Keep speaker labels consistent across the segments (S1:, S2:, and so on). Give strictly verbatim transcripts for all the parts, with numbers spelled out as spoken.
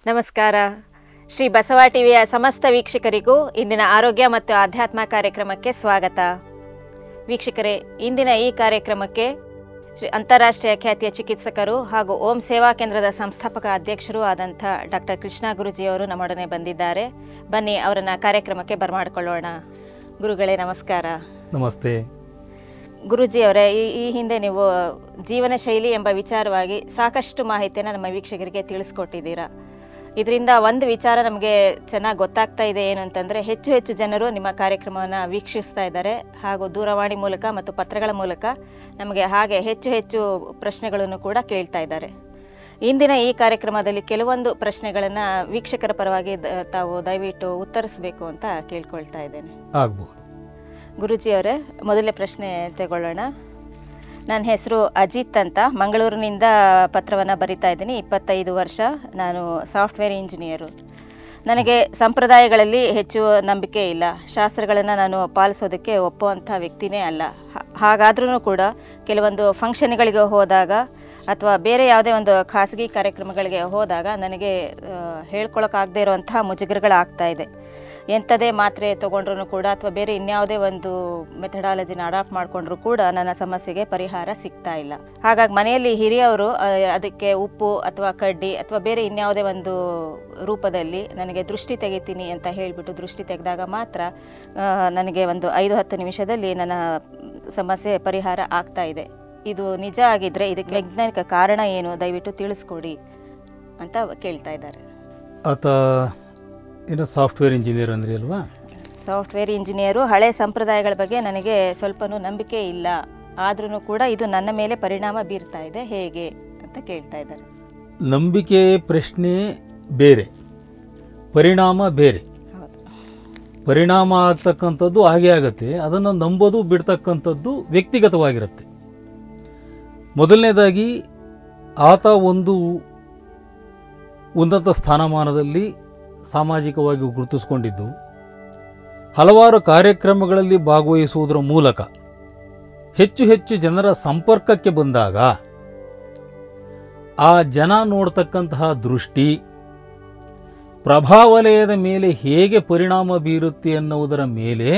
S1: ನಮಸ್ಕಾರ. ಶ್ರೀ ಬಸವ ಟಿವಿಯ ಸಮಸ್ತ ವೀಕ್ಷಕರಿಗೂ ಇಂದಿನ ಆರೋಗ್ಯ ಮತ್ತು ಆಧ್ಯಾತ್ಮ ಕಾರ್ಯಕ್ರಮಕ್ಕೆ ಸ್ವಾಗತ. ವೀಕ್ಷಕರೇ, ಇಂದಿನ ಈ ಕಾರ್ಯಕ್ರಮಕ್ಕೆ ಶ್ರೀ ಅಂತಾರಾಷ್ಟ್ರೀಯ ಖ್ಯಾತಿಯ ಚಿಕಿತ್ಸಕರು ಹಾಗೂ ಓಂ ಸೇವಾ ಕೇಂದ್ರದ ಸಂಸ್ಥಾಪಕ ಅಧ್ಯಕ್ಷರೂ ಆದಂಥ ಡಾಕ್ಟರ್ ಕೃಷ್ಣ ಗುರೂಜಿಯವರು ನಮ್ಮೊಡನೆ ಬಂದಿದ್ದಾರೆ. ಬನ್ನಿ ಅವರನ್ನು ಕಾರ್ಯಕ್ರಮಕ್ಕೆ ಬರಮಾಡಿಕೊಳ್ಳೋಣ. ಗುರುಗಳೇ ನಮಸ್ಕಾರ.
S2: ನಮಸ್ತೆ.
S1: ಗುರೂಜಿಯವರೇ, ಈ ಈ ಹಿಂದೆ ನೀವು ಜೀವನ ಶೈಲಿ ಎಂಬ ವಿಚಾರವಾಗಿ ಸಾಕಷ್ಟು ಮಾಹಿತಿಯನ್ನು ನಮ್ಮ ವೀಕ್ಷಕರಿಗೆ ತಿಳಿಸ್ಕೊಟ್ಟಿದ್ದೀರಾ. ಇದರಿಂದ ಒಂದು ವಿಚಾರ ನಮಗೆ ಚೆನ್ನಾಗಿ ಗೊತ್ತಾಗ್ತಾ ಇದೆ, ಏನು ಅಂತಂದರೆ ಹೆಚ್ಚು ಹೆಚ್ಚು ಜನರು ನಿಮ್ಮ ಕಾರ್ಯಕ್ರಮವನ್ನು ವೀಕ್ಷಿಸ್ತಾ ಇದ್ದಾರೆ ಹಾಗೂ ದೂರವಾಣಿ ಮೂಲಕ ಮತ್ತು ಪತ್ರಗಳ ಮೂಲಕ ನಮಗೆ ಹಾಗೆ ಹೆಚ್ಚು ಹೆಚ್ಚು ಪ್ರಶ್ನೆಗಳನ್ನು ಕೂಡ ಕೇಳ್ತಾ ಇದ್ದಾರೆ. ಇಂದಿನ ಈ ಕಾರ್ಯಕ್ರಮದಲ್ಲಿ ಕೆಲವೊಂದು ಪ್ರಶ್ನೆಗಳನ್ನು ವೀಕ್ಷಕರ ಪರವಾಗಿ ತಾವು ದಯವಿಟ್ಟು ಉತ್ತರಿಸಬೇಕು ಅಂತ ಕೇಳ್ಕೊಳ್ತಾ ಇದ್ದೇನೆ.
S2: ಆಗ್ಬೋದು.
S1: ಗುರೂಜಿಯವರೇ, ಮೊದಲನೇ ಪ್ರಶ್ನೆ ತಗೊಳ್ಳೋಣ. ನನ್ನ ಹೆಸರು ಅಜಿತ್ ಅಂತ, ಮಂಗಳೂರಿನಿಂದ ಪತ್ರವನ್ನು ಬರಿತಾ ಇದ್ದೀನಿ. ಇಪ್ಪತ್ತೈದು ವರ್ಷ, ನಾನು ಸಾಫ್ಟ್ವೇರ್ ಇಂಜಿನಿಯರು. ನನಗೆ ಸಂಪ್ರದಾಯಗಳಲ್ಲಿ ಹೆಚ್ಚು ನಂಬಿಕೆ ಇಲ್ಲ. ಶಾಸ್ತ್ರಗಳನ್ನು ನಾನು ಪಾಲಿಸೋದಕ್ಕೆ ಒಪ್ಪುವಂಥ ವ್ಯಕ್ತಿನೇ ಅಲ್ಲ. ಹಾಗಾದ್ರೂ ಕೂಡ ಕೆಲವೊಂದು ಫಂಕ್ಷನ್ಗಳಿಗೆ ಹೋದಾಗ ಅಥವಾ ಬೇರೆ ಯಾವುದೇ ಒಂದು ಖಾಸಗಿ ಕಾರ್ಯಕ್ರಮಗಳಿಗೆ ಹೋದಾಗ ನನಗೆ ಹೇಳ್ಕೊಳಕ್ಕಾಗದೇ ಇರುವಂಥ ಮುಜುಗರಗಳಾಗ್ತಾ ಇದೆ. ಎಂಥದೇ ಮಾತ್ರೆ ತೊಗೊಂಡ್ರೂ ಕೂಡ ಅಥವಾ ಬೇರೆ ಇನ್ಯಾವುದೇ ಒಂದು ಮೆಥಡಾಲಜಿನ ಅಡಾಪ್ಟ್ ಮಾಡಿಕೊಂಡ್ರೂ ಕೂಡ ನನ್ನ ಸಮಸ್ಯೆಗೆ ಪರಿಹಾರ ಸಿಗ್ತಾ ಇಲ್ಲ. ಹಾಗಾಗಿ ಮನೆಯಲ್ಲಿ ಹಿರಿಯವರು ಅದಕ್ಕೆ ಉಪ್ಪು ಅಥವಾ ಕಡ್ಡಿ ಅಥವಾ ಬೇರೆ ಇನ್ಯಾವುದೇ ಒಂದು ರೂಪದಲ್ಲಿ ನನಗೆ ದೃಷ್ಟಿ ತೆಗಿತೀನಿ ಅಂತ ಹೇಳಿಬಿಟ್ಟು ದೃಷ್ಟಿ ತೆಗೆದಾಗ ಮಾತ್ರ ನನಗೆ ಒಂದು ಐದು ಹತ್ತು ನಿಮಿಷದಲ್ಲಿ ನನ್ನ ಸಮಸ್ಯೆ ಪರಿಹಾರ ಆಗ್ತಾ ಇದೆ. ಇದು ನಿಜ ಆಗಿದ್ದರೆ ಇದಕ್ಕೆ ವೈಜ್ಞಾನಿಕ ಕಾರಣ ಏನು, ದಯವಿಟ್ಟು ತಿಳಿಸ್ಕೊಡಿ ಅಂತ ಕೇಳ್ತಾ ಇದ್ದಾರೆ.
S2: ಆತ ಏನು ಸಾಫ್ಟ್ವೇರ್ ಇಂಜಿನಿಯರ್ ಅಂದ್ರಿ ಅಲ್ವಾ?
S1: Software engineer. ಹಳೆ ಸಂಪ್ರದಾಯಗಳ ಬಗ್ಗೆ ನನಗೆ ಸ್ವಲ್ಪನೂ ನಂಬಿಕೆ ಇಲ್ಲ, ಆದ್ರೂ ಕೂಡ ಇದು ನನ್ನ ಮೇಲೆ ಪರಿಣಾಮ ಬೀರ್ತಾ ಇದೆ, ಹೇಗೆ ಅಂತ ಕೇಳ್ತಾ ಇದ್ದಾರೆ.
S2: ನಂಬಿಕೆ ಪ್ರಶ್ನೆ ಬೇರೆ, ಪರಿಣಾಮ ಬೇರೆ. ಪರಿಣಾಮ ಆಗ್ತಕ್ಕಂಥದ್ದು ಹಾಗೆ ಆಗತ್ತೆ, ಅದನ್ನು ನಂಬೋದು ಬಿಡ್ತಕ್ಕಂಥದ್ದು ವ್ಯಕ್ತಿಗತವಾಗಿರುತ್ತೆ. ಮೊದಲನೇದಾಗಿ ಆತ ಒಂದು ಉನ್ನತ ಸ್ಥಾನಮಾನದಲ್ಲಿ ಸಾಮಾಜಿಕವಾಗಿ ಗುರುತಿಸಿಕೊಂಡಿದ್ದು ಹಲವಾರು ಕಾರ್ಯಕ್ರಮಗಳಲ್ಲಿ ಭಾಗವಹಿಸುವುದರ ಮೂಲಕ ಹೆಚ್ಚು ಹೆಚ್ಚು ಜನರ ಸಂಪರ್ಕಕ್ಕೆ ಬಂದಾಗ ಆ ಜನ ನೋಡ್ತಕ್ಕಂತಹ ದೃಷ್ಟಿ ಪ್ರಭಾವಲಯದ ಮೇಲೆ ಹೇಗೆ ಪರಿಣಾಮ ಬೀರುತ್ತೆ ಎನ್ನುವುದರ ಮೇಲೆ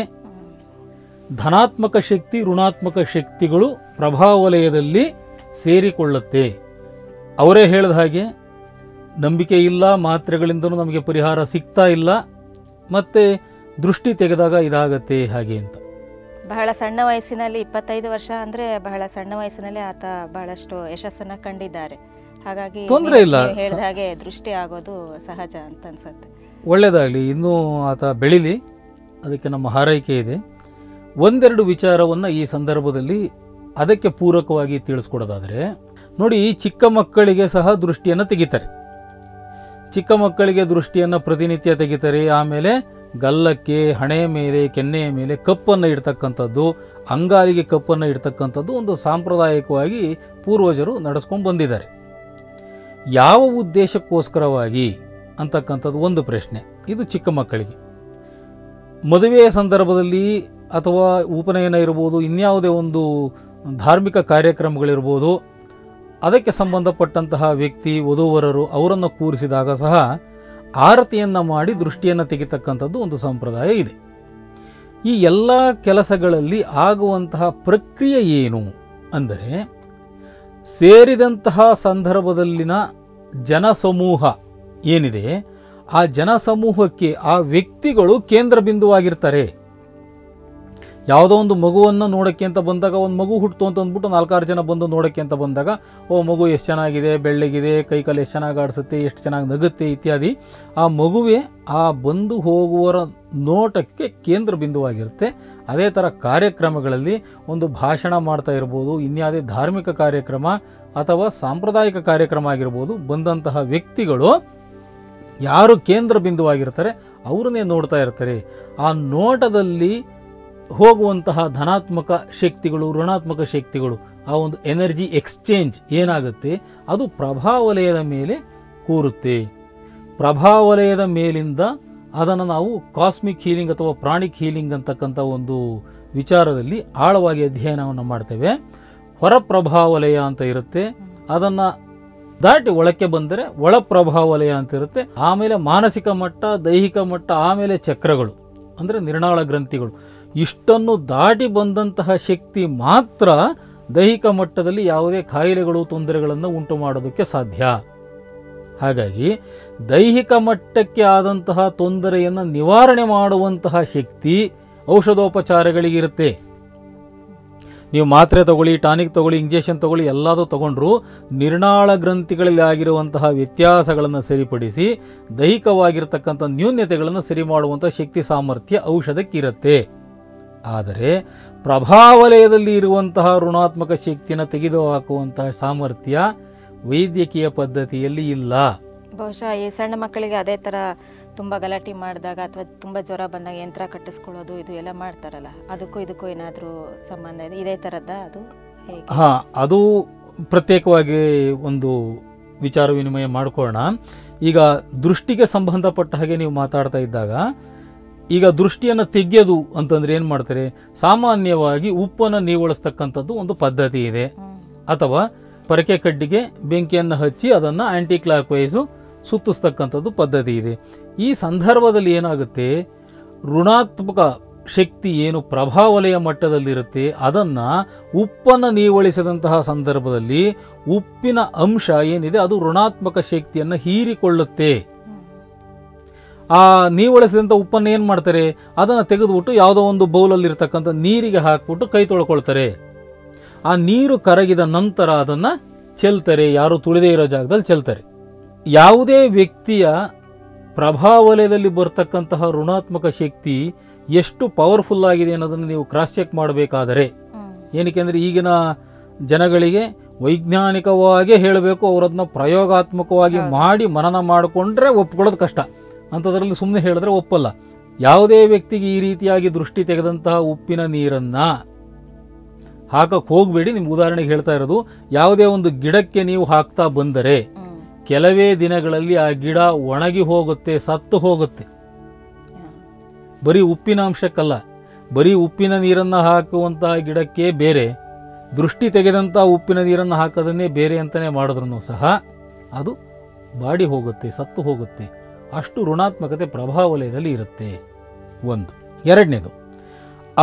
S2: ಧನಾತ್ಮಕ ಶಕ್ತಿ ಋಣಾತ್ಮಕ ಶಕ್ತಿಗಳು ಪ್ರಭಾವಲಯದಲ್ಲಿ ಸೇರಿಕೊಳ್ಳುತ್ತೆ. ಅವರೇ ಹೇಳಿದ ಹಾಗೆ ನಂಬಿಕೆ ಇಲ್ಲ, ಮಾತ್ರೆಗಳಿಂದಲೂ ನಮಗೆ ಪರಿಹಾರ ಸಿಗ್ತಾ ಇಲ್ಲ, ಮತ್ತೆ ದೃಷ್ಟಿ ತೆಗೆದಾಗ ಇದಾಗತ್ತೆ ಹಾಗೆ ಅಂತ.
S1: ಬಹಳ ಸಣ್ಣ ವಯಸ್ಸಿನಲ್ಲಿ, ಇಪ್ಪತ್ತೈದು ವರ್ಷ ಅಂದರೆ ಬಹಳ ಸಣ್ಣ ವಯಸ್ಸಿನಲ್ಲಿ ಆತ ಬಹಳಷ್ಟು ಯಶಸ್ಸನ್ನು ಕಂಡಿದ್ದಾರೆ. ಹಾಗಾಗಿ
S2: ತೊಂದರೆ ಇಲ್ಲ,
S1: ಹೇಳಿದ ಹಾಗೆ ದೃಷ್ಟಿ ಆಗೋದು ಸಹಜ ಅಂತ ಅನ್ಸುತ್ತೆ.
S2: ಒಳ್ಳೆಯದಾಗಲಿ, ಇನ್ನೂ ಆತ ಬೆಳೀಲಿ, ಅದಕ್ಕೆ ನಮ್ಮ ಹಾರೈಕೆ ಇದೆ. ಒಂದೆರಡು ವಿಚಾರವನ್ನು ಈ ಸಂದರ್ಭದಲ್ಲಿ ಅದಕ್ಕೆ ಪೂರಕವಾಗಿ ತಿಳಿಸ್ಕೊಡೋದಾದರೆ, ನೋಡಿ, ಚಿಕ್ಕ ಮಕ್ಕಳಿಗೆ ಸಹ ದೃಷ್ಟಿಯನ್ನು ತೆಗಿತಾರೆ. ಚಿಕ್ಕ ಮಕ್ಕಳಿಗೆ ದೃಷ್ಟಿಯನ್ನು ಪ್ರತಿನಿತ್ಯ ತೆಗಿತಾರೆ. ಆಮೇಲೆ ಗಲ್ಲಕ್ಕೆ, ಹಣೆಯ ಮೇಲೆ, ಕೆನ್ನೆಯ ಮೇಲೆ ಕಪ್ಪನ್ನು ಇಡ್ತಕ್ಕಂಥದ್ದು, ಅಂಗಾಲಿಗೆ ಕಪ್ಪನ್ನು ಇಡ್ತಕ್ಕಂಥದ್ದು ಒಂದು ಸಾಂಪ್ರದಾಯಿಕವಾಗಿ ಪೂರ್ವಜರು ನಡೆಸ್ಕೊಂಡು ಬಂದಿದ್ದಾರೆ. ಯಾವ ಉದ್ದೇಶಕ್ಕೋಸ್ಕರವಾಗಿ ಅಂತಕ್ಕಂಥದ್ದು ಒಂದು ಪ್ರಶ್ನೆ. ಇದು ಚಿಕ್ಕ ಮಕ್ಕಳಿಗೆ. ಮದುವೆಯ ಸಂದರ್ಭದಲ್ಲಿ ಅಥವಾ ಉಪನಯನ ಇರ್ಬೋದು, ಇನ್ಯಾವುದೇ ಒಂದು ಧಾರ್ಮಿಕ ಕಾರ್ಯಕ್ರಮಗಳಿರ್ಬೋದು, ಅದಕ್ಕೆ ಸಂಬಂಧಪಟ್ಟಂತಹ ವ್ಯಕ್ತಿ ವಧೂವರರು ಅವರನ್ನು ಕೂರಿಸಿದಾಗ ಸಹ ಆರತಿಯನ್ನು ಮಾಡಿ ದೃಷ್ಟಿಯನ್ನು ತೆಗಿತಕ್ಕಂಥದ್ದು ಒಂದು ಸಂಪ್ರದಾಯ ಇದೆ. ಈ ಎಲ್ಲ ಕೆಲಸಗಳಲ್ಲಿ ಆಗುವಂತಹ ಪ್ರಕ್ರಿಯೆ ಏನು ಅಂದರೆ, ಸೇರಿದಂತಹ ಸಂದರ್ಭದಲ್ಲಿನ ಜನಸಮೂಹ ಏನಿದೆ, ಆ ಜನಸಮೂಹಕ್ಕೆ ಆ ವ್ಯಕ್ತಿಗಳು ಕೇಂದ್ರ ಬಿಂದುವಾಗಿರ್ತಾರೆ. ಯಾವುದೋ ಒಂದು ಮಗುವನ್ನು ನೋಡೋಕ್ಕೆ ಅಂತ ಬಂದಾಗ, ಒಂದು ಮಗು ಹುಟ್ಟು ಅಂತ ಅಂದ್ಬಿಟ್ಟು ನಾಲ್ಕಾರು ಜನ ಬಂದು ನೋಡೋಕ್ಕೆ ಅಂತ ಬಂದಾಗ, ಓ ಮಗು ಎಷ್ಟು ಚೆನ್ನಾಗಿದೆ, ಬೆಳ್ಳಗಿದೆ, ಕೈಕಾಲು ಎಷ್ಟು ಚೆನ್ನಾಗಿ ಆಡಿಸುತ್ತೆ, ಎಷ್ಟು ಚೆನ್ನಾಗಿ ನಗುತ್ತೆ ಇತ್ಯಾದಿ, ಆ ಮಗುವೇ ಆ ಬಂದು ಹೋಗುವವರ ನೋಟಕ್ಕೆ ಕೇಂದ್ರ ಬಿಂದುವಾಗಿರುತ್ತೆ. ಅದೇ ಥರ ಕಾರ್ಯಕ್ರಮಗಳಲ್ಲಿ ಒಂದು ಭಾಷಣ ಮಾಡ್ತಾ ಇರ್ಬೋದು, ಇನ್ಯಾವುದೇ ಧಾರ್ಮಿಕ ಕಾರ್ಯಕ್ರಮ ಅಥವಾ ಸಾಂಪ್ರದಾಯಿಕ ಕಾರ್ಯಕ್ರಮ ಆಗಿರ್ಬೋದು, ಬಂದಂತಹ ವ್ಯಕ್ತಿಗಳು ಯಾರು ಕೇಂದ್ರ ಬಿಂದುವಾಗಿರ್ತಾರೆ ಅವರನ್ನೇ ನೋಡ್ತಾ ಇರ್ತಾರೆ. ಆ ನೋಟದಲ್ಲಿ ಹೋಗುವಂತಹ ಧನಾತ್ಮಕ ಶಕ್ತಿಗಳು, ಋಣಾತ್ಮಕ ಶಕ್ತಿಗಳು, ಆ ಒಂದು ಎನರ್ಜಿ ಎಕ್ಸ್ಚೇಂಜ್ ಏನಾಗುತ್ತೆ, ಅದು ಪ್ರಭಾವಲಯದ ಮೇಲೆ ಕೂರುತ್ತೆ. ಪ್ರಭಾವಲಯದ ಮೇಲಿಂದ ಅದನ್ನು ನಾವು ಕಾಸ್ಮಿಕ್ ಹೀಲಿಂಗ್ ಅಥವಾ ಪ್ರಾಣಿಕ್ ಹೀಲಿಂಗ್ ಅಂತಕ್ಕಂಥ ಒಂದು ವಿಚಾರದಲ್ಲಿ ಆಳವಾಗಿ ಅಧ್ಯಯನವನ್ನು ಮಾಡ್ತೇವೆ. ಹೊರ ಪ್ರಭಾವಲಯ ಅಂತ ಇರುತ್ತೆ, ಅದನ್ನು ದಾಟಿ ಒಳಕ್ಕೆ ಬಂದರೆ ಒಳ ಪ್ರಭಾವಲಯ ಅಂತಿರುತ್ತೆ. ಆಮೇಲೆ ಮಾನಸಿಕ ಮಟ್ಟ, ದೈಹಿಕ ಮಟ್ಟ, ಆಮೇಲೆ ಚಕ್ರಗಳು ಅಂದರೆ ನಿರ್ನಾಳ ಗ್ರಂಥಿಗಳು. ಇಷ್ಟನ್ನು ದಾಟಿ ಬಂದಂತಹ ಶಕ್ತಿ ಮಾತ್ರ ದೈಹಿಕ ಮಟ್ಟದಲ್ಲಿ ಯಾವುದೇ ಕಾಯಿಲೆಗಳು, ತೊಂದರೆಗಳನ್ನು ಉಂಟು ಮಾಡೋದಕ್ಕೆ ಸಾಧ್ಯ. ಹಾಗಾಗಿ ದೈಹಿಕ ಮಟ್ಟಕ್ಕೆ ಆದಂತಹ ತೊಂದರೆಯನ್ನು ನಿವಾರಣೆ ಮಾಡುವಂತಹ ಶಕ್ತಿ ಔಷಧೋಪಚಾರಗಳಿಗಿರುತ್ತೆ. ನೀವು ಮಾತ್ರೆ ತಗೊಳ್ಳಿ, ಟಾನಿಕ್ ತಗೊಳ್ಳಿ, ಇಂಜೆಕ್ಷನ್ ತಗೊಳ್ಳಿ, ಎಲ್ಲದೂ ತಗೊಂಡ್ರೂ ನಿರ್ನಾಳ ಗ್ರಂಥಿಗಳಲ್ಲಿ ಆಗಿರುವಂತಹ ವ್ಯತ್ಯಾಸಗಳನ್ನು ಸರಿಪಡಿಸಿ ದೈಹಿಕವಾಗಿರ್ತಕ್ಕಂಥ ನ್ಯೂನ್ಯತೆಗಳನ್ನು ಸರಿ ಮಾಡುವಂಥ ಶಕ್ತಿ ಸಾಮರ್ಥ್ಯ ಔಷಧಕ್ಕಿರುತ್ತೆ. ಆದರೆ ಪ್ರಭಾವಲಯದಲ್ಲಿ ಇರುವಂತಹ ಋಣಾತ್ಮಕ ಶಕ್ತಿಯನ್ನು ತೆಗೆದುಹಾಕುವಂತಹ ಸಾಮರ್ಥ್ಯ ವೈದ್ಯಕೀಯ ಪದ್ಧತಿಯಲ್ಲಿ ಇಲ್ಲ.
S1: ಬಹುಶಃ ಈ ಸಣ್ಣ ಮಕ್ಕಳಿಗೆ ಅದೇ ಥರ ತುಂಬ ಗಲಾಟೆ ಮಾಡಿದಾಗ ಅಥವಾ ತುಂಬ ಜ್ವರ ಬಂದಾಗ ಯಂತ್ರ ಕಟ್ಟಿಸ್ಕೊಳ್ಳೋದು ಇದು ಎಲ್ಲ ಮಾಡ್ತಾರಲ್ಲ, ಅದಕ್ಕೂ ಇದಕ್ಕೂ ಏನಾದರೂ ಸಂಬಂಧ ಇದೆ? ಇದೇ ಥರದ ಅದು ಹೇಗೆ?
S2: ಹಾಂ, ಅದು ಪ್ರತ್ಯೇಕವಾಗಿ ಒಂದು ವಿಚಾರ ವಿನಿಮಯ ಮಾಡ್ಕೊಳ್ಳೋಣ. ಈಗ ದೃಷ್ಟಿಗೆ ಸಂಬಂಧಪಟ್ಟ ಹಾಗೆ ನೀವು ಮಾತಾಡ್ತಾ ಇದ್ದಾಗ, ಈಗ ದೃಷ್ಟಿಯನ್ನು ತೆಗೆಯೋದು ಅಂತಂದರೆ ಏನು ಮಾಡ್ತಾರೆ? ಸಾಮಾನ್ಯವಾಗಿ ಉಪ್ಪನ್ನು ನೀವಳಿಸ್ತಕ್ಕಂಥದ್ದು ಒಂದು ಪದ್ಧತಿ ಇದೆ. ಅಥವಾ ಪರಕೆ ಕಡ್ಡಿಗೆ ಬೆಂಕಿಯನ್ನು ಹಚ್ಚಿ ಅದನ್ನು ಆ್ಯಂಟಿ ಕ್ಲಾಕ್ ವೈಸು ಸುತ್ತಿಸ್ತಕ್ಕಂಥದ್ದು ಪದ್ಧತಿ ಇದೆ. ಈ ಸಂದರ್ಭದಲ್ಲಿ ಏನಾಗುತ್ತೆ, ಋಣಾತ್ಮಕ ಶಕ್ತಿ ಏನು ಪ್ರಭಾವಲಯ ಮಟ್ಟದಲ್ಲಿರುತ್ತೆ ಅದನ್ನು ಉಪ್ಪನ್ನು ನೀವಳಿಸಿದಂತಹ ಸಂದರ್ಭದಲ್ಲಿ ಉಪ್ಪಿನ ಅಂಶ ಏನಿದೆ ಅದು ಋಣಾತ್ಮಕ ಶಕ್ತಿಯನ್ನು ಹೀರಿಕೊಳ್ಳುತ್ತೆ. ಆ ನೀವಳಿಸಿದಂಥ ಉಪ್ಪನ್ನು ಏನು ಮಾಡ್ತಾರೆ, ಅದನ್ನು ತೆಗೆದುಬಿಟ್ಟು ಯಾವುದೋ ಒಂದು ಬೌಲಲ್ಲಿರ್ತಕ್ಕಂಥ ನೀರಿಗೆ ಹಾಕ್ಬಿಟ್ಟು ಕೈ ತೊಳ್ಕೊಳ್ತಾರೆ. ಆ ನೀರು ಕರಗಿದ ನಂತರ ಅದನ್ನು ಚೆಲ್ತಾರೆ, ಯಾರು ತುಳಿದೇ ಇರೋ ಜಾಗದಲ್ಲಿ ಚೆಲ್ತಾರೆ. ಯಾವುದೇ ವ್ಯಕ್ತಿಯ ಪ್ರಭಾವಲಯದಲ್ಲಿ ಬರ್ತಕ್ಕಂತಹ ಋಣಾತ್ಮಕ ಶಕ್ತಿ ಎಷ್ಟು ಪವರ್ಫುಲ್ ಆಗಿದೆ ಅನ್ನೋದನ್ನು ನೀವು ಕ್ರಾಸ್ ಚೆಕ್ ಮಾಡಬೇಕಾದರೆ, ಏನಕ್ಕೆ ಅಂದರೆ ಈಗಿನ ಜನಗಳಿಗೆ ವೈಜ್ಞಾನಿಕವಾಗೇ ಹೇಳಬೇಕು, ಅವರದನ್ನ ಪ್ರಯೋಗಾತ್ಮಕವಾಗಿ ಮಾಡಿ ಮನನ ಮಾಡಿಕೊಂಡ್ರೆ ಒಪ್ಕೊಳ್ಳೋದು ಕಷ್ಟ. ಅಂಥದ್ರಲ್ಲಿ ಸುಮ್ಮನೆ ಹೇಳಿದ್ರೆ ಒಪ್ಪಲ್ಲ. ಯಾವುದೇ ವ್ಯಕ್ತಿಗೆ ಈ ರೀತಿಯಾಗಿ ದೃಷ್ಟಿ ತೆಗೆದಂತಹ ಉಪ್ಪಿನ ನೀರನ್ನು ಹಾಕಕ್ಕೆ ಹೋಗಬೇಡಿ. ನಿಮ್ಗೆ ಉದಾಹರಣೆಗೆ ಹೇಳ್ತಾ ಇರೋದು, ಯಾವುದೇ ಒಂದು ಗಿಡಕ್ಕೆ ನೀವು ಹಾಕ್ತಾ ಬಂದರೆ ಕೆಲವೇ ದಿನಗಳಲ್ಲಿ ಆ ಗಿಡ ಒಣಗಿ ಹೋಗುತ್ತೆ, ಸತ್ತು ಹೋಗುತ್ತೆ. ಬರೀ ಉಪ್ಪಿನ ಅಂಶಕ್ಕಲ್ಲ, ಬರೀ ಉಪ್ಪಿನ ನೀರನ್ನು ಹಾಕುವಂತಹ ಗಿಡಕ್ಕೆ ಬೇರೆ, ದೃಷ್ಟಿ ತೆಗೆದಂಥ ಉಪ್ಪಿನ ನೀರನ್ನು ಹಾಕೋದನ್ನೇ ಬೇರೆ ಅಂತಲೇ ಮಾಡಿದ್ರು ಸಹ ಅದು ಬಾಡಿ ಹೋಗುತ್ತೆ, ಸತ್ತು ಹೋಗುತ್ತೆ. ಅಷ್ಟು ಋಣಾತ್ಮಕತೆ ಪ್ರಭಾವಲಯದಲ್ಲಿ ಇರುತ್ತೆ. ಒಂದು. ಎರಡನೇದು, ಆ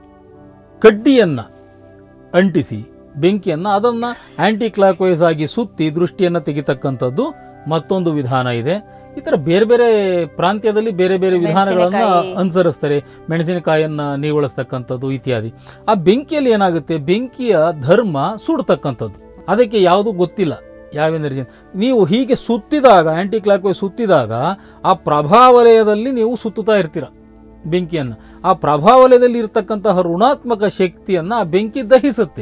S2: ಕಡ್ಡಿಯನ್ನು ಅಂಟಿಸಿ ಬೆಂಕಿಯನ್ನು ಅದನ್ನು ಆ್ಯಂಟಿ ಕ್ಲಾಕ್ ವೈಸ್ ಆಗಿ ಸುತ್ತಿ ದೃಷ್ಟಿಯನ್ನು ತೆಗಿತಕ್ಕಂಥದ್ದು ಮತ್ತೊಂದು ವಿಧಾನ ಇದೆ. ಈ ಥರ ಬೇರೆ ಬೇರೆ ಪ್ರಾಂತ್ಯದಲ್ಲಿ ಬೇರೆ ಬೇರೆ ವಿಧಾನಗಳನ್ನು ಅನುಸರಿಸ್ತಾರೆ. ಮೆಣಸಿನಕಾಯಿಯನ್ನು ನೀವಳಿಸ್ತಕ್ಕಂಥದ್ದು ಇತ್ಯಾದಿ. ಆ ಬೆಂಕಿಯಲ್ಲಿ ಏನಾಗುತ್ತೆ, ಬೆಂಕಿಯ ಧರ್ಮ ಸುಡ್ತಕ್ಕಂಥದ್ದು. ಅದಕ್ಕೆ ಯಾವುದೂ ಗೊತ್ತಿಲ್ಲ, ಯಾವ ಎನರ್ಜಿ. ನೀವು ಹೀಗೆ ಸುತ್ತಿದಾಗ, ಆ್ಯಂಟಿ ಕ್ಲಾಕ್ ವೈಸ್ ಸುತ್ತಿದಾಗ ಆ ಪ್ರಭಾವಲಯದಲ್ಲಿ ನೀವು ಸುತ್ತುತ್ತಾ ಇರ್ತೀರ ಬೆಂಕಿಯನ್ನು. ಆ ಪ್ರಭಾವಲಯದಲ್ಲಿ ಇರ್ತಕ್ಕಂತಹ ಋಣಾತ್ಮಕ ಶಕ್ತಿಯನ್ನು ಆ ಬೆಂಕಿ ದಹಿಸುತ್ತೆ.